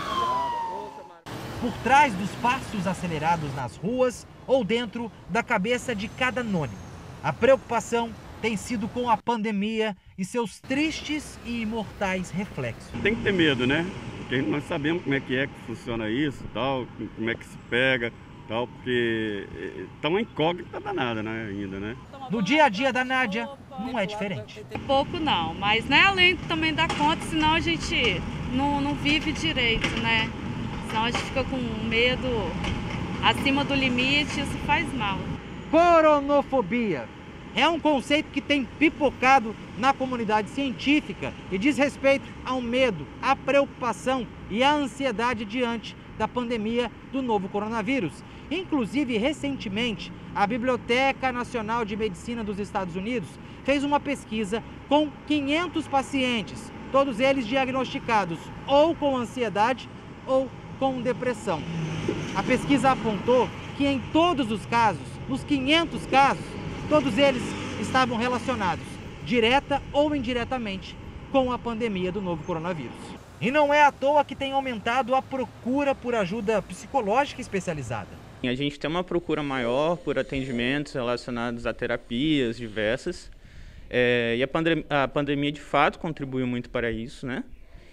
por trás dos passos acelerados nas ruas ou dentro da cabeça de cada anônimo. A preocupação tem sido com a pandemia e seus tristes e imortais reflexos. Tem que ter medo, né? Porque nós sabemos como é que funciona isso, tal, como é que se pega, tal, porque tá uma incógnita danada, né, ainda, né? No dia a dia da Nádia, não é diferente. Pouco não, mas né, além também dá conta, senão a gente não vive direito, né? Senão a gente fica com medo acima do limite, isso faz mal. Coronofobia é um conceito que tem pipocado na comunidade científica e diz respeito ao medo, à preocupação e à ansiedade diante da pandemia do novo coronavírus. Inclusive, recentemente, a Biblioteca Nacional de Medicina dos Estados Unidos fez uma pesquisa com 500 pacientes, todos eles diagnosticados ou com ansiedade ou com depressão. A pesquisa apontou que em todos os casos, nos 500 casos, todos eles estavam relacionados, direta ou indiretamente, com a pandemia do novo coronavírus. E não é à toa que tem aumentado a procura por ajuda psicológica especializada. A gente tem uma procura maior por atendimentos relacionados a terapias diversas. E a pandemia, de fato, contribuiu muito para isso, né?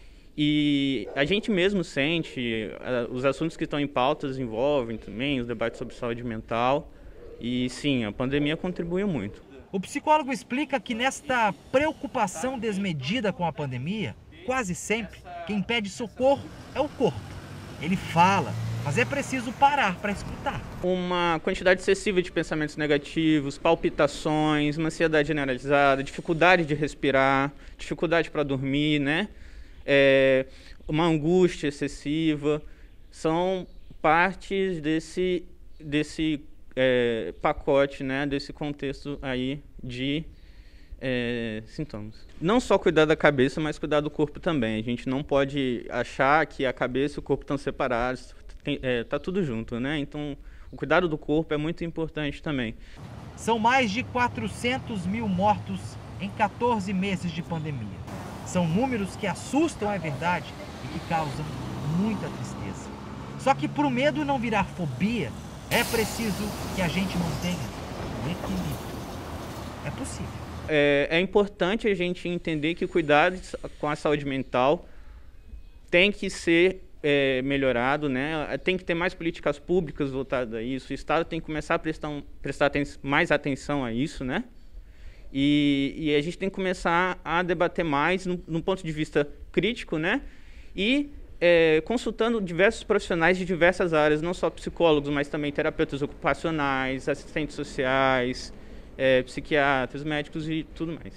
E a gente mesmo sente, os assuntos que estão em pautas envolvem também os debates sobre saúde mental. E sim, a pandemia contribuiu muito. O psicólogo explica que nesta preocupação desmedida com a pandemia, quase sempre quem pede socorro é o corpo. Ele fala, mas é preciso parar para escutar. Uma quantidade excessiva de pensamentos negativos, palpitações, uma ansiedade generalizada, dificuldade de respirar, dificuldade para dormir, né? Uma angústia excessiva, são partes desse pacote, né, desse contexto aí de sintomas. Não só cuidar da cabeça, mas cuidar do corpo também. A gente não pode achar que a cabeça e o corpo estão separados, tá tudo junto, né? Então, o cuidado do corpo é muito importante também. São mais de 400 mil mortos em 14 meses de pandemia. São números que assustam, é verdade, e que causam muita tristeza. Só que para o medo não virar fobia, é preciso que a gente mantenha o equilíbrio. É possível. É importante a gente entender que o cuidado com a saúde mental tem que ser melhorado, né? Tem que ter mais políticas públicas voltadas a isso. O Estado tem que começar a prestar mais atenção a isso, né? E a gente tem que começar a debater mais no ponto de vista crítico, né? E consultando diversos profissionais de diversas áreas, não só psicólogos, mas também terapeutas ocupacionais, assistentes sociais, psiquiatras, médicos e tudo mais.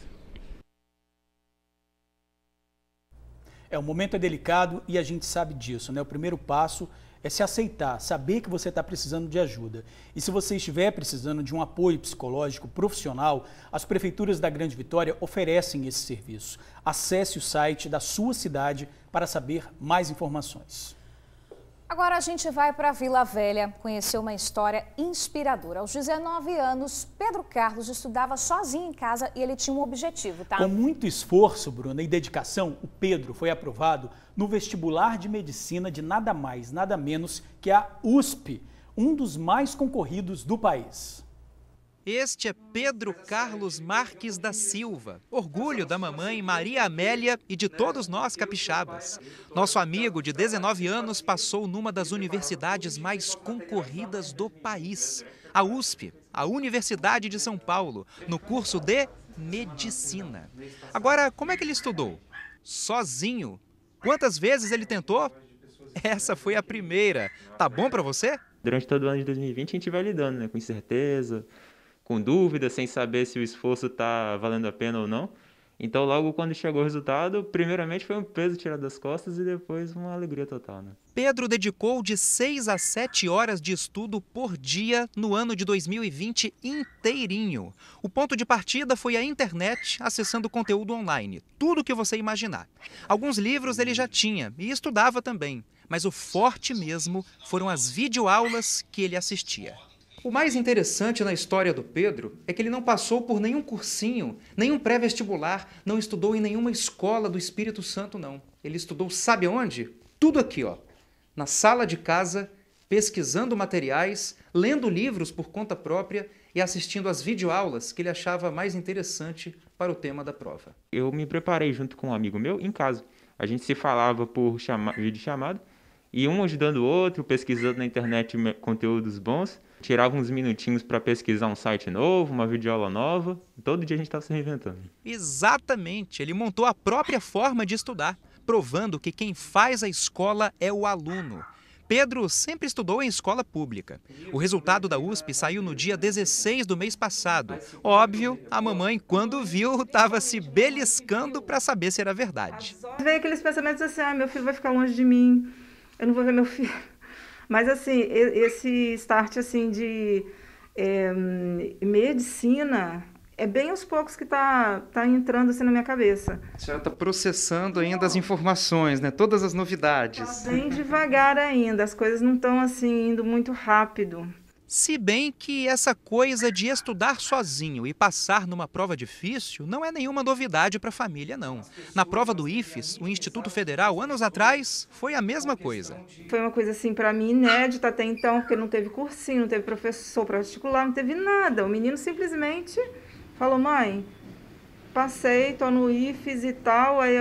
O momento é delicado e a gente sabe disso, né? O primeiro passo é se aceitar, saber que você está precisando de ajuda. E se você estiver precisando de um apoio psicológico profissional, as prefeituras da Grande Vitória oferecem esse serviço. Acesse o site da sua cidade para saber mais informações. Agora a gente vai para Vila Velha conhecer uma história inspiradora. Aos 19 anos, Pedro Carlos estudava sozinho em casa e ele tinha um objetivo, tá? Com muito esforço, Bruna, e dedicação, o Pedro foi aprovado no vestibular de medicina de nada mais, nada menos que a USP, um dos mais concorridos do país. Este é Pedro Carlos Marques da Silva, orgulho da mamãe Maria Amélia e de todos nós capixabas. Nosso amigo de 19 anos passou numa das universidades mais concorridas do país, a USP, a Universidade de São Paulo, no curso de Medicina. Agora, como é que ele estudou? Sozinho. Quantas vezes ele tentou? Essa foi a primeira. Tá bom pra você? Durante todo o ano de 2020 a gente vai lidando, né, com incerteza, com dúvida, sem saber se o esforço está valendo a pena ou não. Então, logo quando chegou o resultado, primeiramente foi um peso tirado das costas e depois uma alegria total, né? Pedro dedicou de 6 a 7 horas de estudo por dia no ano de 2020 inteirinho. O ponto de partida foi a internet, acessando conteúdo online, tudo o que você imaginar. Alguns livros ele já tinha e estudava também, mas o forte mesmo foram as videoaulas que ele assistia. O mais interessante na história do Pedro é que ele não passou por nenhum cursinho, nenhum pré-vestibular, não estudou em nenhuma escola do Espírito Santo, não. Ele estudou, sabe onde? Tudo aqui, ó, na sala de casa, pesquisando materiais, lendo livros por conta própria e assistindo às videoaulas que ele achava mais interessante para o tema da prova. Eu me preparei junto com um amigo meu em casa. A gente se falava por videochamada e um ajudando o outro, pesquisando na internet conteúdos bons. Tirava uns minutinhos para pesquisar um site novo, uma videoaula nova. Todo dia a gente estava se reinventando. Exatamente. Ele montou a própria forma de estudar, provando que quem faz a escola é o aluno. Pedro sempre estudou em escola pública. O resultado da USP saiu no dia 16 do mês passado. Óbvio, a mamãe, quando viu, estava se beliscando para saber se era verdade. Vem aqueles pensamentos assim, meu filho vai ficar longe de mim, eu não vou ver meu filho. Mas, assim, esse start, assim, de medicina, é bem aos poucos que tá entrando, assim, na minha cabeça. A senhora está processando ainda as informações, né? Todas as novidades. Tá bem devagar ainda, as coisas não estão, assim, indo muito rápido. Se bem que essa coisa de estudar sozinho e passar numa prova difícil não é nenhuma novidade para a família, não. Na prova do IFES, o Instituto Federal, anos atrás, foi a mesma coisa. Foi uma coisa, assim, para mim inédita até então, porque não teve cursinho, não teve professor particular, não teve nada. O menino simplesmente falou, mãe, passei, tô no IFES e tal. Aí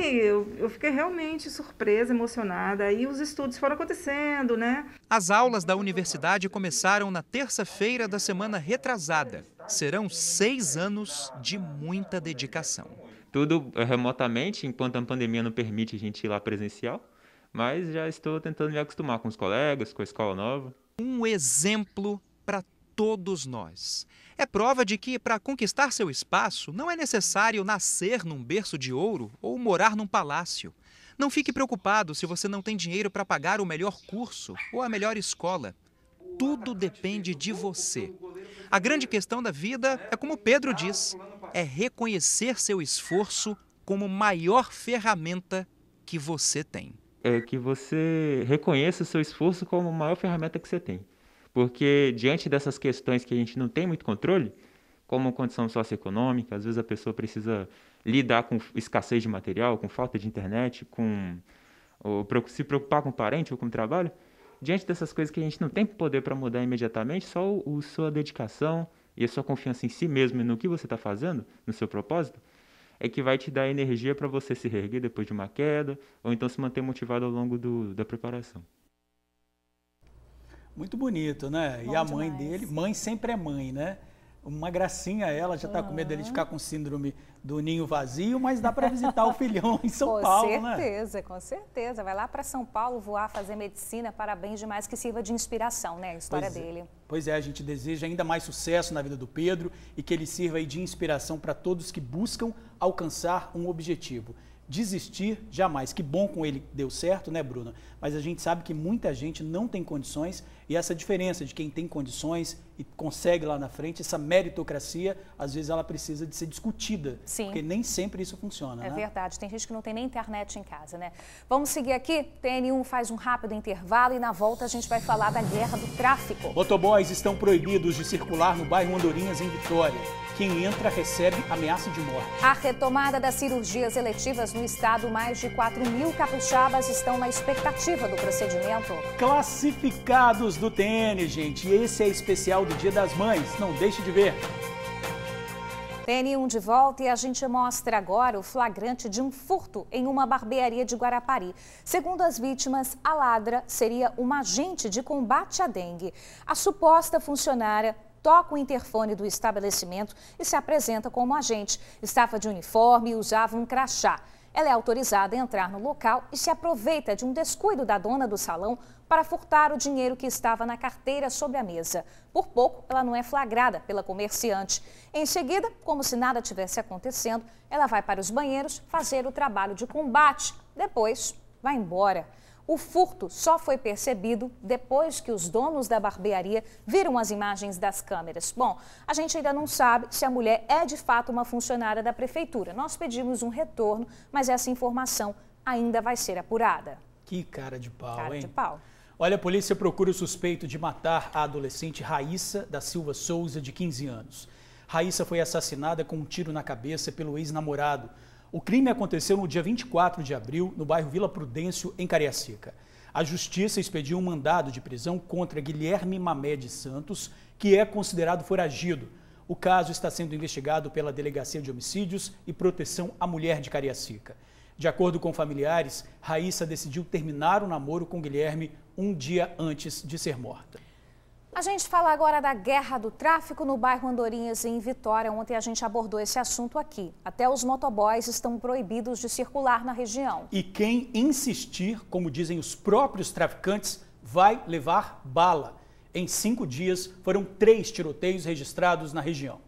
eu fiquei realmente surpresa, emocionada. Aí os estudos foram acontecendo, né? As aulas da universidade começaram na terça-feira da semana retrasada. Serão 6 anos de muita dedicação. Tudo remotamente, enquanto a pandemia não permite a gente ir lá presencial. Mas já estou tentando me acostumar com os colegas, com a escola nova. Um exemplo para todos nós. É prova de que, para conquistar seu espaço, não é necessário nascer num berço de ouro ou morar num palácio. Não fique preocupado se você não tem dinheiro para pagar o melhor curso ou a melhor escola. Tudo depende de você. A grande questão da vida é como Pedro diz, é reconhecer seu esforço como maior ferramenta que você tem. É que você reconheça o seu esforço como a maior ferramenta que você tem. Porque diante dessas questões que a gente não tem muito controle, como condição socioeconômica, às vezes a pessoa precisa lidar com escassez de material, com falta de internet, ou se preocupar com o parente ou com o trabalho. Diante dessas coisas que a gente não tem poder para mudar imediatamente, só a sua dedicação e a sua confiança em si mesmo e no que você está fazendo, no seu propósito, é que vai te dar energia para você se reerguer depois de uma queda, ou então se manter motivado ao longo da preparação. Muito bonito, né? Bom e a mãe demais. dele, mãe sempre é mãe, né? Uma gracinha ela, já está com medo dele de ficar com síndrome do ninho vazio, mas dá para visitar o filhão em São Paulo, né? Com certeza, com certeza. Vai lá para São Paulo voar, fazer medicina, parabéns demais, que sirva de inspiração, né, a história dele. Pois é, a gente deseja ainda mais sucesso na vida do Pedro e que ele sirva aí de inspiração para todos que buscam alcançar um objetivo. Desistir, jamais. Que bom com ele deu certo, né, Bruna? Mas a gente sabe que muita gente não tem condições e essa diferença de quem tem condições e consegue lá na frente, essa meritocracia, às vezes ela precisa de ser discutida. Sim. Porque nem sempre isso funciona, né? É verdade. Tem gente que não tem nem internet em casa, né? Vamos seguir aqui. TN1 faz um rápido intervalo e na volta a gente vai falar da guerra do tráfico. Motoboys estão proibidos de circular no bairro Andorinhas, em Vitória. Quem entra recebe ameaça de morte. A retomada das cirurgias eletivas no estado, mais de 4.000 capixabas estão na expectativa do procedimento. Classificados do TN, gente. Esse é especial do Dia das Mães. Não deixe de ver. TN1 de volta e a gente mostra agora o flagrante de um furto em uma barbearia de Guarapari. Segundo as vítimas, a ladra seria uma agente de combate à dengue. A suposta funcionária toca o interfone do estabelecimento e se apresenta como agente. Estava de uniforme e usava um crachá. Ela é autorizada a entrar no local e se aproveita de um descuido da dona do salão para furtar o dinheiro que estava na carteira sobre a mesa. Por pouco, ela não é flagrada pela comerciante. Em seguida, como se nada tivesse acontecendo, ela vai para os banheiros fazer o trabalho de combate. Depois, vai embora. O furto só foi percebido depois que os donos da barbearia viram as imagens das câmeras. Bom, a gente ainda não sabe se a mulher é de fato uma funcionária da prefeitura. Nós pedimos um retorno, mas essa informação ainda vai ser apurada. Que cara de pau, cara hein? de pau. Olha, a polícia procura o suspeito de matar a adolescente Raíssa da Silva Souza, de 15 anos. Raíssa foi assassinada com um tiro na cabeça pelo ex-namorado. O crime aconteceu no dia 24 de abril, no bairro Vila Prudêncio, em Cariacica. A justiça expediu um mandado de prisão contra Guilherme Mamed Santos, que é considerado foragido. O caso está sendo investigado pela Delegacia de Homicídios e Proteção à Mulher de Cariacica. De acordo com familiares, Raíssa decidiu terminar o namoro com Guilherme um dia antes de ser morta. A gente fala agora da guerra do tráfico no bairro Andorinhas, em Vitória. Ontem a gente abordou esse assunto aqui. Até os motoboys estão proibidos de circular na região. E quem insistir, como dizem os próprios traficantes, vai levar bala. Em 5 dias, foram 3 tiroteios registrados na região.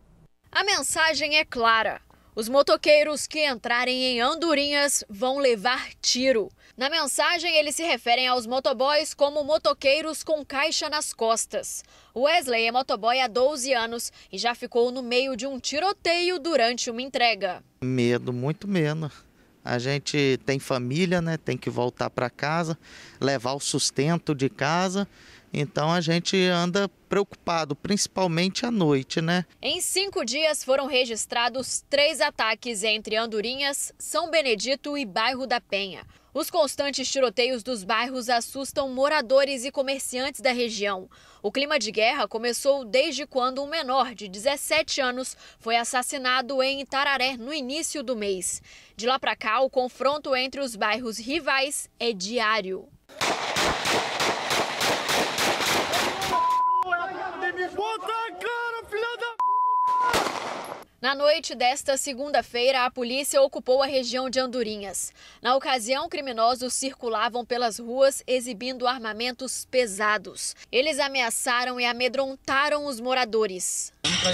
A mensagem é clara. Os motoqueiros que entrarem em Andorinhas vão levar tiro. Na mensagem, eles se referem aos motoboys como motoqueiros com caixa nas costas. Wesley é motoboy há 12 anos e já ficou no meio de um tiroteio durante uma entrega. Medo, muito medo. A gente tem família, né? Tem que voltar para casa, levar o sustento de casa. Então a gente anda preocupado, principalmente à noite, né? Em 5 dias foram registrados 3 ataques entre Andorinhas, São Benedito e Bairro da Penha. Os constantes tiroteios dos bairros assustam moradores e comerciantes da região. O clima de guerra começou desde quando um menor de 17 anos foi assassinado em Itararé no início do mês. De lá para cá, o confronto entre os bairros rivais é diário. Na noite desta segunda-feira, a polícia ocupou a região de Andorinhas. Na ocasião, criminosos circulavam pelas ruas exibindo armamentos pesados. Eles ameaçaram e amedrontaram os moradores.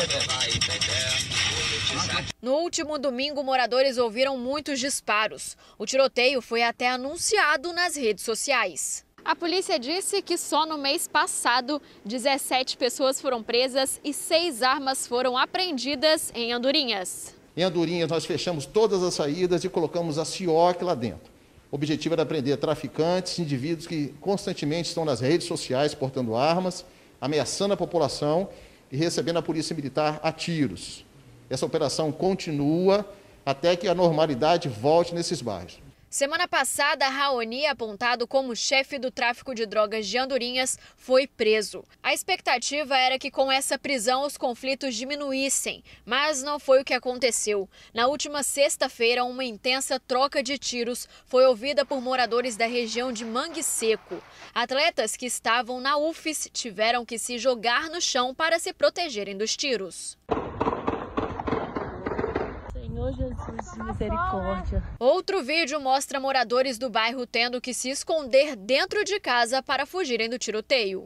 No último domingo, moradores ouviram muitos disparos. O tiroteio foi até anunciado nas redes sociais. A polícia disse que só no mês passado, 17 pessoas foram presas e 6 armas foram apreendidas em Andorinhas. Em Andorinhas, nós fechamos todas as saídas e colocamos a CIOC lá dentro. O objetivo era prender traficantes, indivíduos que constantemente estão nas redes sociais portando armas, ameaçando a população e recebendo a polícia militar a tiros. Essa operação continua até que a normalidade volte nesses bairros. Semana passada, Raoni, apontado como chefe do tráfico de drogas de Andorinhas, foi preso. A expectativa era que com essa prisão os conflitos diminuíssem, mas não foi o que aconteceu. Na última sexta-feira, uma intensa troca de tiros foi ouvida por moradores da região de Mangue Seco. Atletas que estavam na UFES tiveram que se jogar no chão para se protegerem dos tiros. Senhor Jesus, misericórdia. Outro vídeo mostra moradores do bairro tendo que se esconder dentro de casa para fugirem do tiroteio.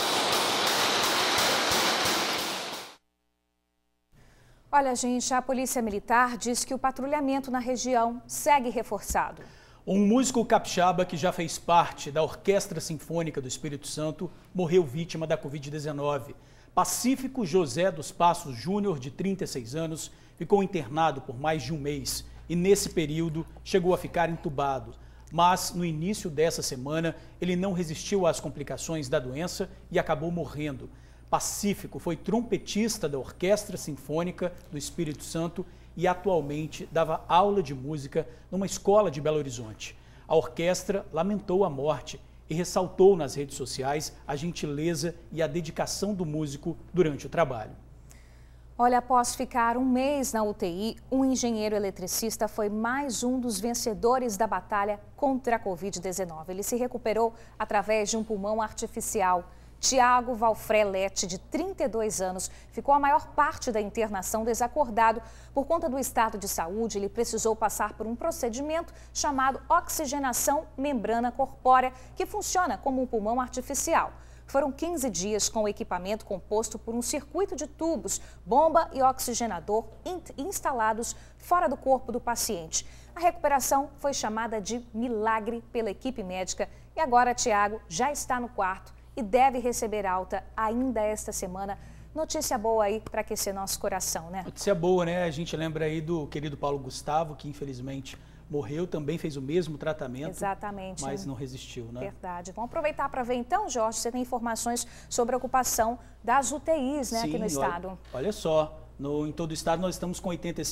Olha, gente, a Polícia Militar diz que o patrulhamento na região segue reforçado. Um músico capixaba que já fez parte da Orquestra Sinfônica do Espírito Santo morreu vítima da Covid-19. Pacífico José dos Passos Júnior, de 36 anos, ficou internado por mais de um mês e, nesse período, chegou a ficar entubado. Mas, no início dessa semana, ele não resistiu às complicações da doença e acabou morrendo. Pacífico foi trompetista da Orquestra Sinfônica do Espírito Santo e atualmente dava aula de música numa escola de Belo Horizonte. A orquestra lamentou a morte e ressaltou nas redes sociais a gentileza e a dedicação do músico durante o trabalho. Olha, após ficar um mês na UTI, um engenheiro eletricista foi mais um dos vencedores da batalha contra a Covid-19. Ele se recuperou através de um pulmão artificial. Tiago Valfrelete, de 32 anos, ficou a maior parte da internação desacordado. Por conta do estado de saúde, ele precisou passar por um procedimento chamado oxigenação membrana corpórea, que funciona como um pulmão artificial. Foram 15 dias com o equipamento composto por um circuito de tubos, bomba e oxigenador instalados fora do corpo do paciente. A recuperação foi chamada de milagre pela equipe médica e agora Tiago já está no quarto e deve receber alta ainda esta semana. Notícia boa aí para aquecer nosso coração, né? Notícia boa, né? A gente lembra aí do querido Paulo Gustavo, que infelizmente morreu, também fez o mesmo tratamento. Exatamente. Mas não resistiu, né? Verdade. Vamos aproveitar para ver então, Jorge, você tem informações sobre a ocupação das UTIs, né, Sim, aqui no estado. Olha só, em todo o estado nós estamos com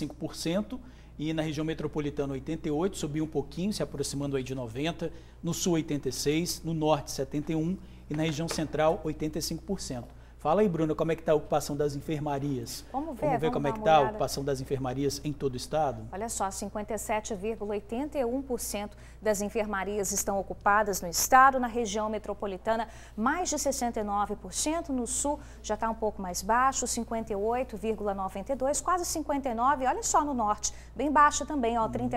85%. E na região metropolitana 88%, subiu um pouquinho, se aproximando aí de 90%, no sul 86%, no norte 71% e na região central 85%. Fala aí, Bruna, como é que está a ocupação das enfermarias? Vamos ver como é que está a ocupação das enfermarias em todo o estado? Olha só, 57,81% das enfermarias estão ocupadas no estado, na região metropolitana mais de 69%, no sul já está um pouco mais baixo, 58,92%, quase 59%, olha só no norte, bem baixo também,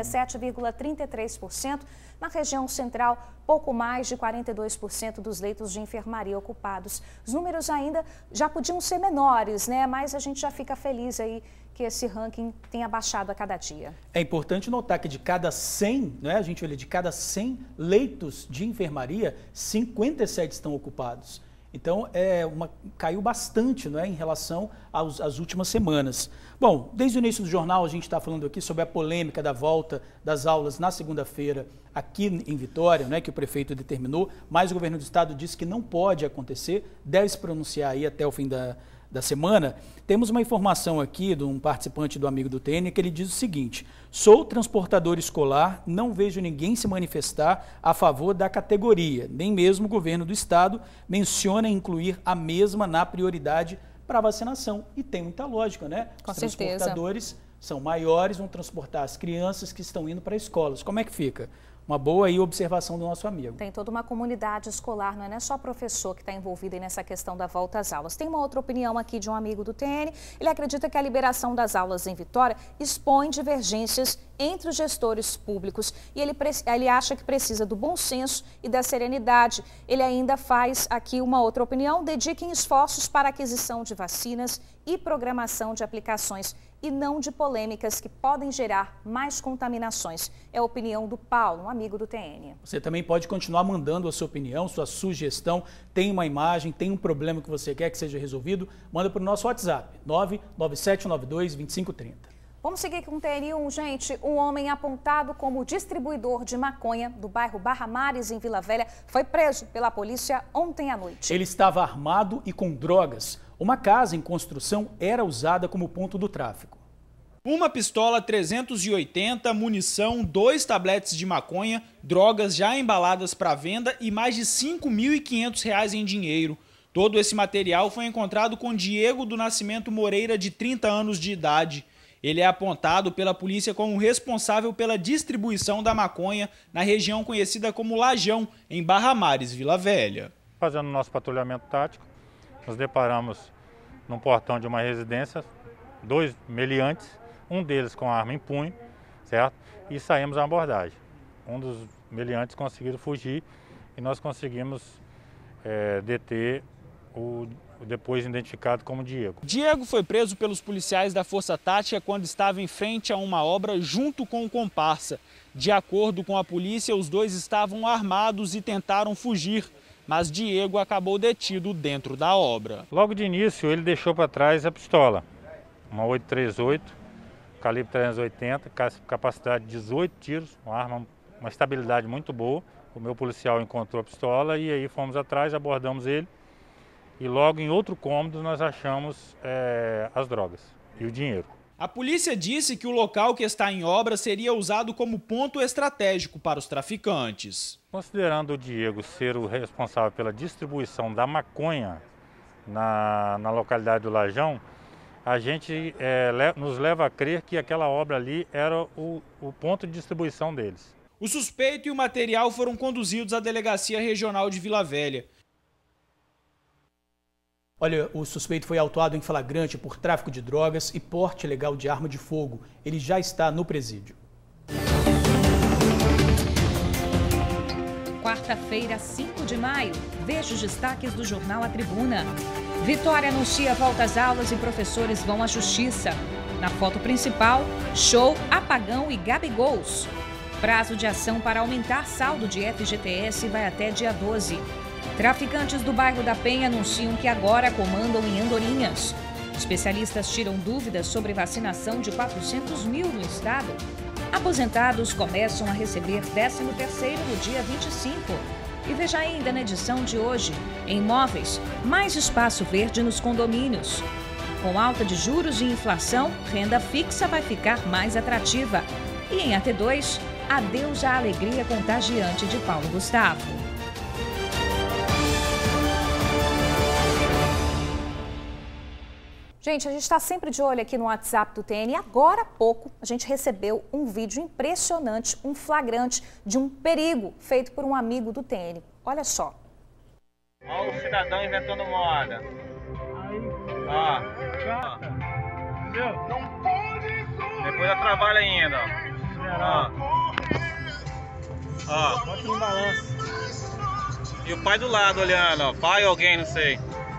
37,33%, na região central, pouco mais de 42% dos leitos de enfermaria ocupados. Os números ainda já podiam ser menores, né? Mas a gente já fica feliz aí que esse ranking tenha baixado a cada dia. É importante notar que de cada 100, né, a gente olha, de cada 100 leitos de enfermaria, 57 estão ocupados. Então, caiu bastante, né, em relação às últimas semanas. Bom, desde o início do jornal a gente está falando aqui sobre a polêmica da volta das aulas na segunda-feira aqui em Vitória, né, que o prefeito determinou, mas o governo do estado disse que não pode acontecer, deve se pronunciar aí até o fim da semana. Temos uma informação aqui de um participante do Amigo do TN que ele diz o seguinte: sou transportador escolar, não vejo ninguém se manifestar a favor da categoria, nem mesmo o governo do estado menciona incluir a mesma na prioridade para a vacinação. E tem muita lógica, né? Com Os certeza. transportadores são maiores, vão transportar as crianças que estão indo para escolas. Como é que fica? Uma boa aí observação do nosso amigo. Tem toda uma comunidade escolar, não é só professor que está envolvido aí nessa questão da volta às aulas. Tem uma outra opinião aqui de um amigo do TN. Ele acredita que a liberação das aulas em Vitória expõe divergências entre os gestores públicos e ele acha que precisa do bom senso e da serenidade. Ele ainda faz aqui uma outra opinião: dediquem esforços para a aquisição de vacinas e programação de aplicações e não de polêmicas que podem gerar mais contaminações. É a opinião do Paulo, um amigo do TN. Você também pode continuar mandando a sua opinião, sua sugestão. Tem uma imagem, tem um problema que você quer que seja resolvido, manda para o nosso WhatsApp, 997922530. Vamos seguir com o TN1, gente. Um homem apontado como distribuidor de maconha do bairro Barra Mares, em Vila Velha, foi preso pela polícia ontem à noite. Ele estava armado e com drogas. Uma casa em construção era usada como ponto do tráfico. Uma pistola 380, munição, 2 tabletes de maconha, drogas já embaladas para venda e mais de R$ 5.500 em dinheiro. Todo esse material foi encontrado com Diego do Nascimento Moreira, de 30 anos de idade. Ele é apontado pela polícia como responsável pela distribuição da maconha na região conhecida como Lajão, em Barra Mares, Vila Velha. Fazendo nosso patrulhamento tático, nos deparamos num portão de uma residência, 2 meliantes, um deles com a arma em punho, certo? E saímos à abordagem. Um dos meliantes conseguiu fugir e nós conseguimos deter o depois identificado como Diego. Diego foi preso pelos policiais da Força Tática quando estava em frente a uma obra junto com o comparsa. De acordo com a polícia, os dois estavam armados e tentaram fugir, mas Diego acabou detido dentro da obra. Logo de início, ele deixou para trás a pistola, uma 838, calibre 380, capacidade de 18 tiros, uma arma, uma estabilidade muito boa. O meu policial encontrou a pistola e aí fomos atrás, abordamos ele. E logo em outro cômodo nós achamos as drogas e o dinheiro. A polícia disse que o local que está em obra seria usado como ponto estratégico para os traficantes. Considerando o Diego ser o responsável pela distribuição da maconha na localidade do Lajão, a gente nos leva a crer que aquela obra ali era o ponto de distribuição deles. O suspeito e o material foram conduzidos à Delegacia Regional de Vila Velha. Olha, o suspeito foi autuado em flagrante por tráfico de drogas e porte ilegal de arma de fogo. Ele já está no presídio. Quarta-feira, 5 de maio. Veja os destaques do jornal A Tribuna. Vitória anuncia volta às aulas e professores vão à justiça. Na foto principal, show, apagão e gabigols. Prazo de ação para aumentar saldo de FGTS vai até dia 12. Traficantes do bairro da Penha anunciam que agora comandam em Andorinhas. Especialistas tiram dúvidas sobre vacinação de 400 mil no estado. Aposentados começam a receber 13º no dia 25. E veja ainda na edição de hoje, em imóveis, mais espaço verde nos condomínios. Com alta de juros e inflação, renda fixa vai ficar mais atrativa. E em AT2, adeus à alegria contagiante de Paulo Gustavo. Gente, a gente está sempre de olho aqui no WhatsApp do TN e agora há pouco a gente recebeu um vídeo impressionante, um flagrante de um perigo feito por um amigo do TN. Olha só. Olha o cidadão inventando moda. Ó. Não pode. Depois eu trabalho ainda. Ó. Bota no balanço. E o pai do lado olhando, ó. Pai ou alguém, não sei.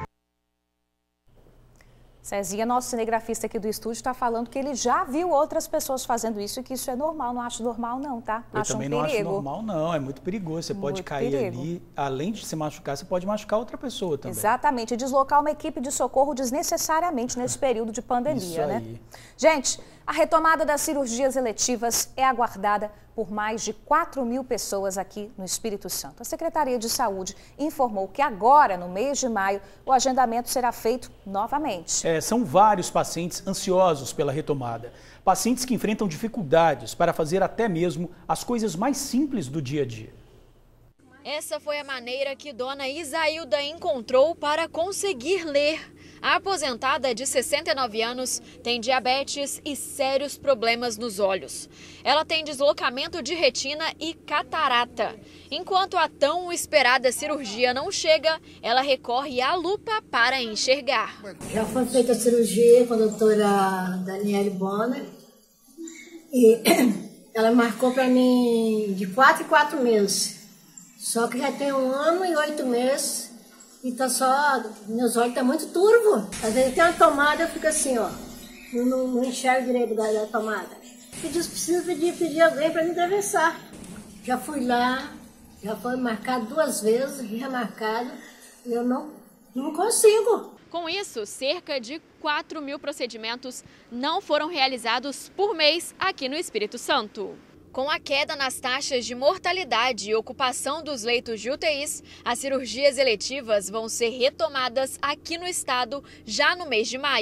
Cezinha, nosso cinegrafista aqui do estúdio, está falando que ele já viu outras pessoas fazendo isso e que isso é normal. Não acho normal não, tá? Eu também não acho normal não, é muito perigoso. Você pode cair ali, além de se machucar, você pode machucar outra pessoa também. Exatamente, e deslocar uma equipe de socorro desnecessariamente nesse período de pandemia, né? Gente, a retomada das cirurgias eletivas é aguardada por mais de 4.000 pessoas aqui no Espírito Santo. A Secretaria de Saúde informou que agora, no mês de maio, o agendamento será feito novamente. São vários pacientes ansiosos pela retomada. Pacientes que enfrentam dificuldades para fazer até mesmo as coisas mais simples do dia a dia. Essa foi a maneira que dona Isailda encontrou para conseguir ler. A aposentada de 69 anos tem diabetes e sérios problemas nos olhos. Ela tem deslocamento de retina e catarata. Enquanto a tão esperada cirurgia não chega, ela recorre à lupa para enxergar. Já foi feita a cirurgia com a doutora Daniele Bonner e ela marcou para mim de 4 em 4 meses. Só que já tem 1 ano e 8 meses. E tá só, meus olhos tá muito turvo. Às vezes tem uma tomada, eu fico assim, ó. Não enxergo direito da tomada. Eu disse, preciso pedir alguém para me atravessar. Já fui lá, já foi marcado 2 vezes, remarcado. E eu não consigo. Com isso, cerca de 4.000 procedimentos não foram realizados por mês aqui no Espírito Santo. Com a queda nas taxas de mortalidade e ocupação dos leitos de UTIs, as cirurgias eletivas vão ser retomadas aqui no estado já no mês de maio.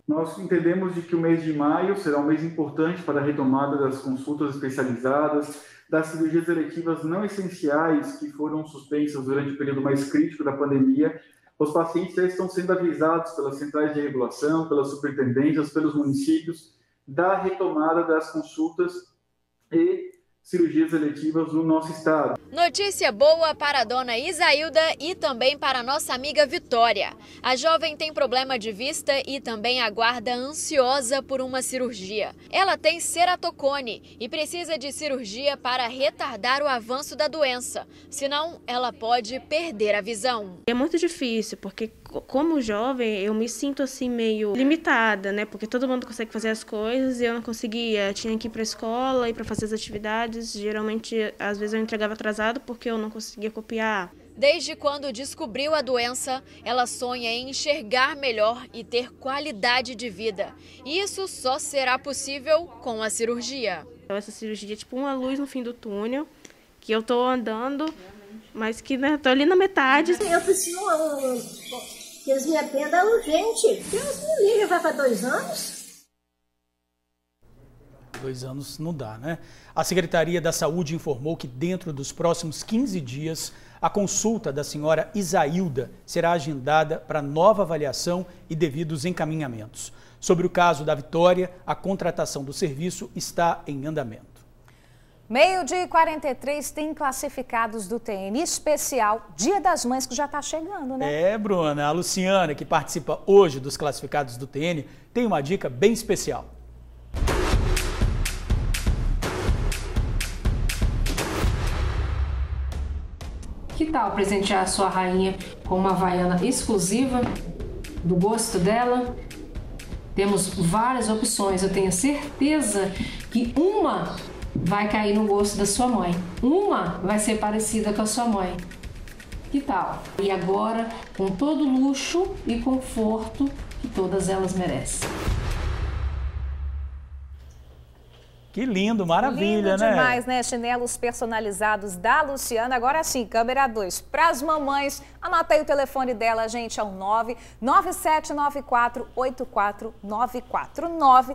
Nós entendemos de que o mês de maio será um mês importante para a retomada das consultas especializadas, das cirurgias eletivas não essenciais que foram suspensas durante o período mais crítico da pandemia. Os pacientes já estão sendo avisados pelas centrais de regulação, pelas superintendências, pelos municípios, da retomada das consultas e cirurgias eletivas no nosso estado. Notícia boa para a dona Isailda e também para a nossa amiga Vitória. A jovem tem problema de vista e também aguarda ansiosa por uma cirurgia. Ela tem ceratocone e precisa de cirurgia para retardar o avanço da doença, senão ela pode perder a visão. É muito difícil, porque como jovem eu me sinto assim meio limitada, né? Porque todo mundo consegue fazer as coisas e eu não conseguia. Tinha que ir para a escola e para fazer as atividades. Geralmente, às vezes eu entregava atrasado porque eu não conseguia copiar. Desde quando descobriu a doença, ela sonha em enxergar melhor e ter qualidade de vida. E isso só será possível com a cirurgia. Essa cirurgia é tipo uma luz no fim do túnel, que eu tô andando, mas que né, tô ali na metade. Eu preciso que eles me atendam urgente. Deus me livre, vai para 2 anos. 2 anos não dá, né? A Secretaria da Saúde informou que dentro dos próximos 15 dias, a consulta da senhora Isailda será agendada para nova avaliação e devidos encaminhamentos. Sobre o caso da Vitória, a contratação do serviço está em andamento. 12h43 tem classificados do TN especial Dia das Mães, que já está chegando, né? É, Bruna, a Luciana, que participa hoje dos classificados do TN, tem uma dica bem especial. Que tal presentear a sua rainha com uma havaiana exclusiva, do gosto dela? Temos várias opções, eu tenho certeza que uma vai cair no gosto da sua mãe. Uma vai ser parecida com a sua mãe. Que tal? E agora, com todo o luxo e conforto que todas elas merecem. Que lindo, maravilha, lindo né? Demais, né? Chinelos personalizados da Luciana. Agora sim, câmera 2. Para as mamães, anota aí o telefone dela, gente, é o 99794-8494.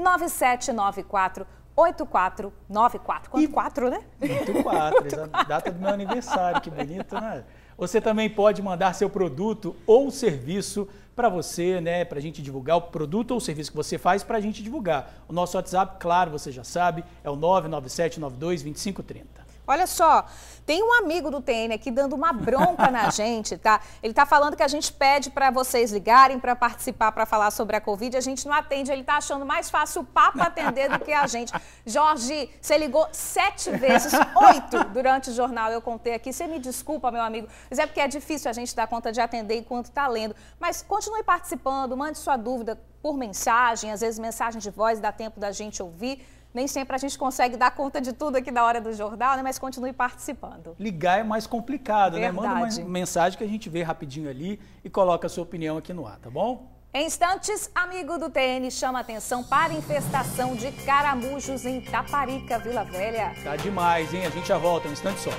99794-8494. Com 4, né? Muito 4, data do meu aniversário, que bonito, né? Você também pode mandar seu produto ou serviço para você, né, para a gente divulgar o produto ou o serviço que você faz para a gente divulgar. O nosso WhatsApp, claro, você já sabe, é o 997922530. Olha só, tem um amigo do TN aqui dando uma bronca na gente, tá? Ele tá falando que a gente pede para vocês ligarem para participar, para falar sobre a Covid, a gente não atende, ele tá achando mais fácil o Papa atender do que a gente. Jorge, você ligou 7 vezes, 8 durante o jornal, eu contei aqui, você me desculpa, meu amigo, mas é porque é difícil a gente dar conta de atender enquanto tá lendo, mas continue participando, mande sua dúvida por mensagem, às vezes mensagem de voz, dá tempo da gente ouvir. Nem sempre a gente consegue dar conta de tudo aqui na hora do jornal, né? Mas continue participando. Ligar é mais complicado, Verdade. né? Manda uma mensagem que a gente vê rapidinho ali e coloca a sua opinião aqui no ar, tá bom? Em instantes, amigo do TN chama atenção para a infestação de caramujos em Itaparica, Vila Velha. Tá demais, hein? A gente já volta, um instante só.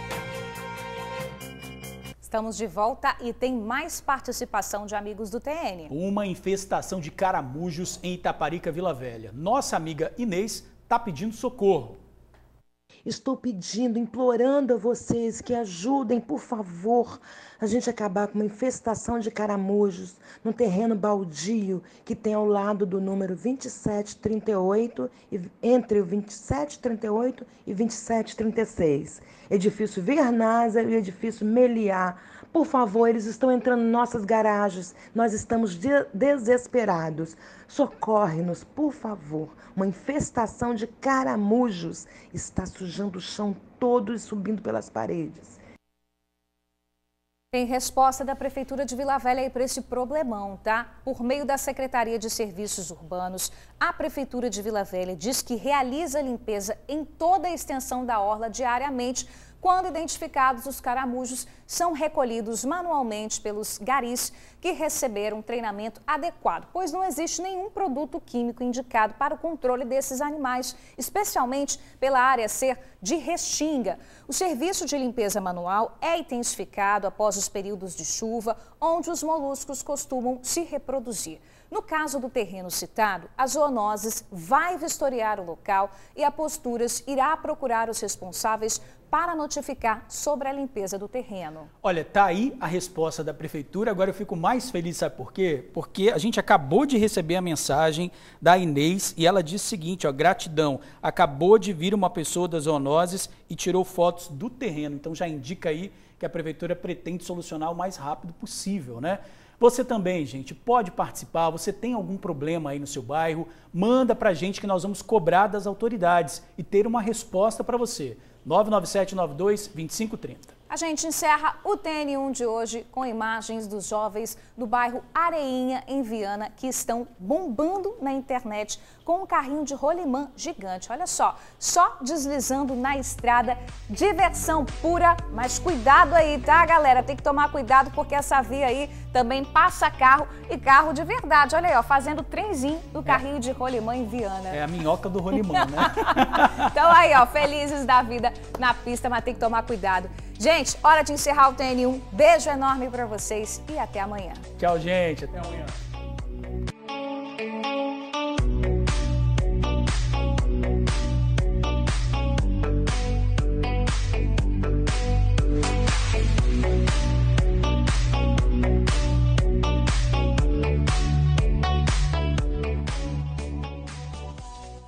Estamos de volta e tem mais participação de amigos do TN. Uma infestação de caramujos em Itaparica, Vila Velha. Nossa amiga Inês está pedindo socorro. Estou pedindo, implorando a vocês que ajudem, por favor, a gente acabar com uma infestação de caramujos no terreno baldio que tem ao lado do número 2738, entre o 2738 e 2736. Edifício Vernasa e o edifício Meliá. Por favor, eles estão entrando em nossas garagens. Nós estamos desesperados. Socorre-nos, por favor. Uma infestação de caramujos está sujando o chão todo e subindo pelas paredes. Tem resposta da Prefeitura de Vila Velha aí para esse problemão, tá? Por meio da Secretaria de Serviços Urbanos, a Prefeitura de Vila Velha diz que realiza limpeza em toda a extensão da orla diariamente, Quando identificados, os caramujos são recolhidos manualmente pelos garis que receberam treinamento adequado, pois não existe nenhum produto químico indicado para o controle desses animais, especialmente pela área ser de restinga. O serviço de limpeza manual é intensificado após os períodos de chuva, onde os moluscos costumam se reproduzir. No caso do terreno citado, a Zoonoses vai vistoriar o local e a Posturas irá procurar os responsáveis para notificar sobre a limpeza do terreno. Olha, tá aí a resposta da prefeitura. Agora eu fico mais feliz, sabe por quê? Porque a gente acabou de receber a mensagem da Inês e ela disse o seguinte, ó, gratidão, acabou de vir uma pessoa das Zoonoses e tirou fotos do terreno. Então já indica aí que a prefeitura pretende solucionar o mais rápido possível, né? Você também, gente, pode participar. Você tem algum problema aí no seu bairro? Manda pra gente que nós vamos cobrar das autoridades e ter uma resposta para você. 99792-2530. A gente encerra o TN1 de hoje com imagens dos jovens do bairro Areinha, em Viana, que estão bombando na internet com um carrinho de rolimã gigante. Olha só deslizando na estrada, diversão pura, mas cuidado aí, tá, galera? Tem que tomar cuidado porque essa via aí também passa carro e carro de verdade. Olha aí, ó, fazendo trenzinho do carrinho de rolimã em Viana. É a minhoca do rolimã, né? Então aí, ó, felizes da vida na pista, mas tem que tomar cuidado. Gente, hora de encerrar o TN1. Beijo enorme pra vocês e até amanhã. Tchau, gente. Até amanhã.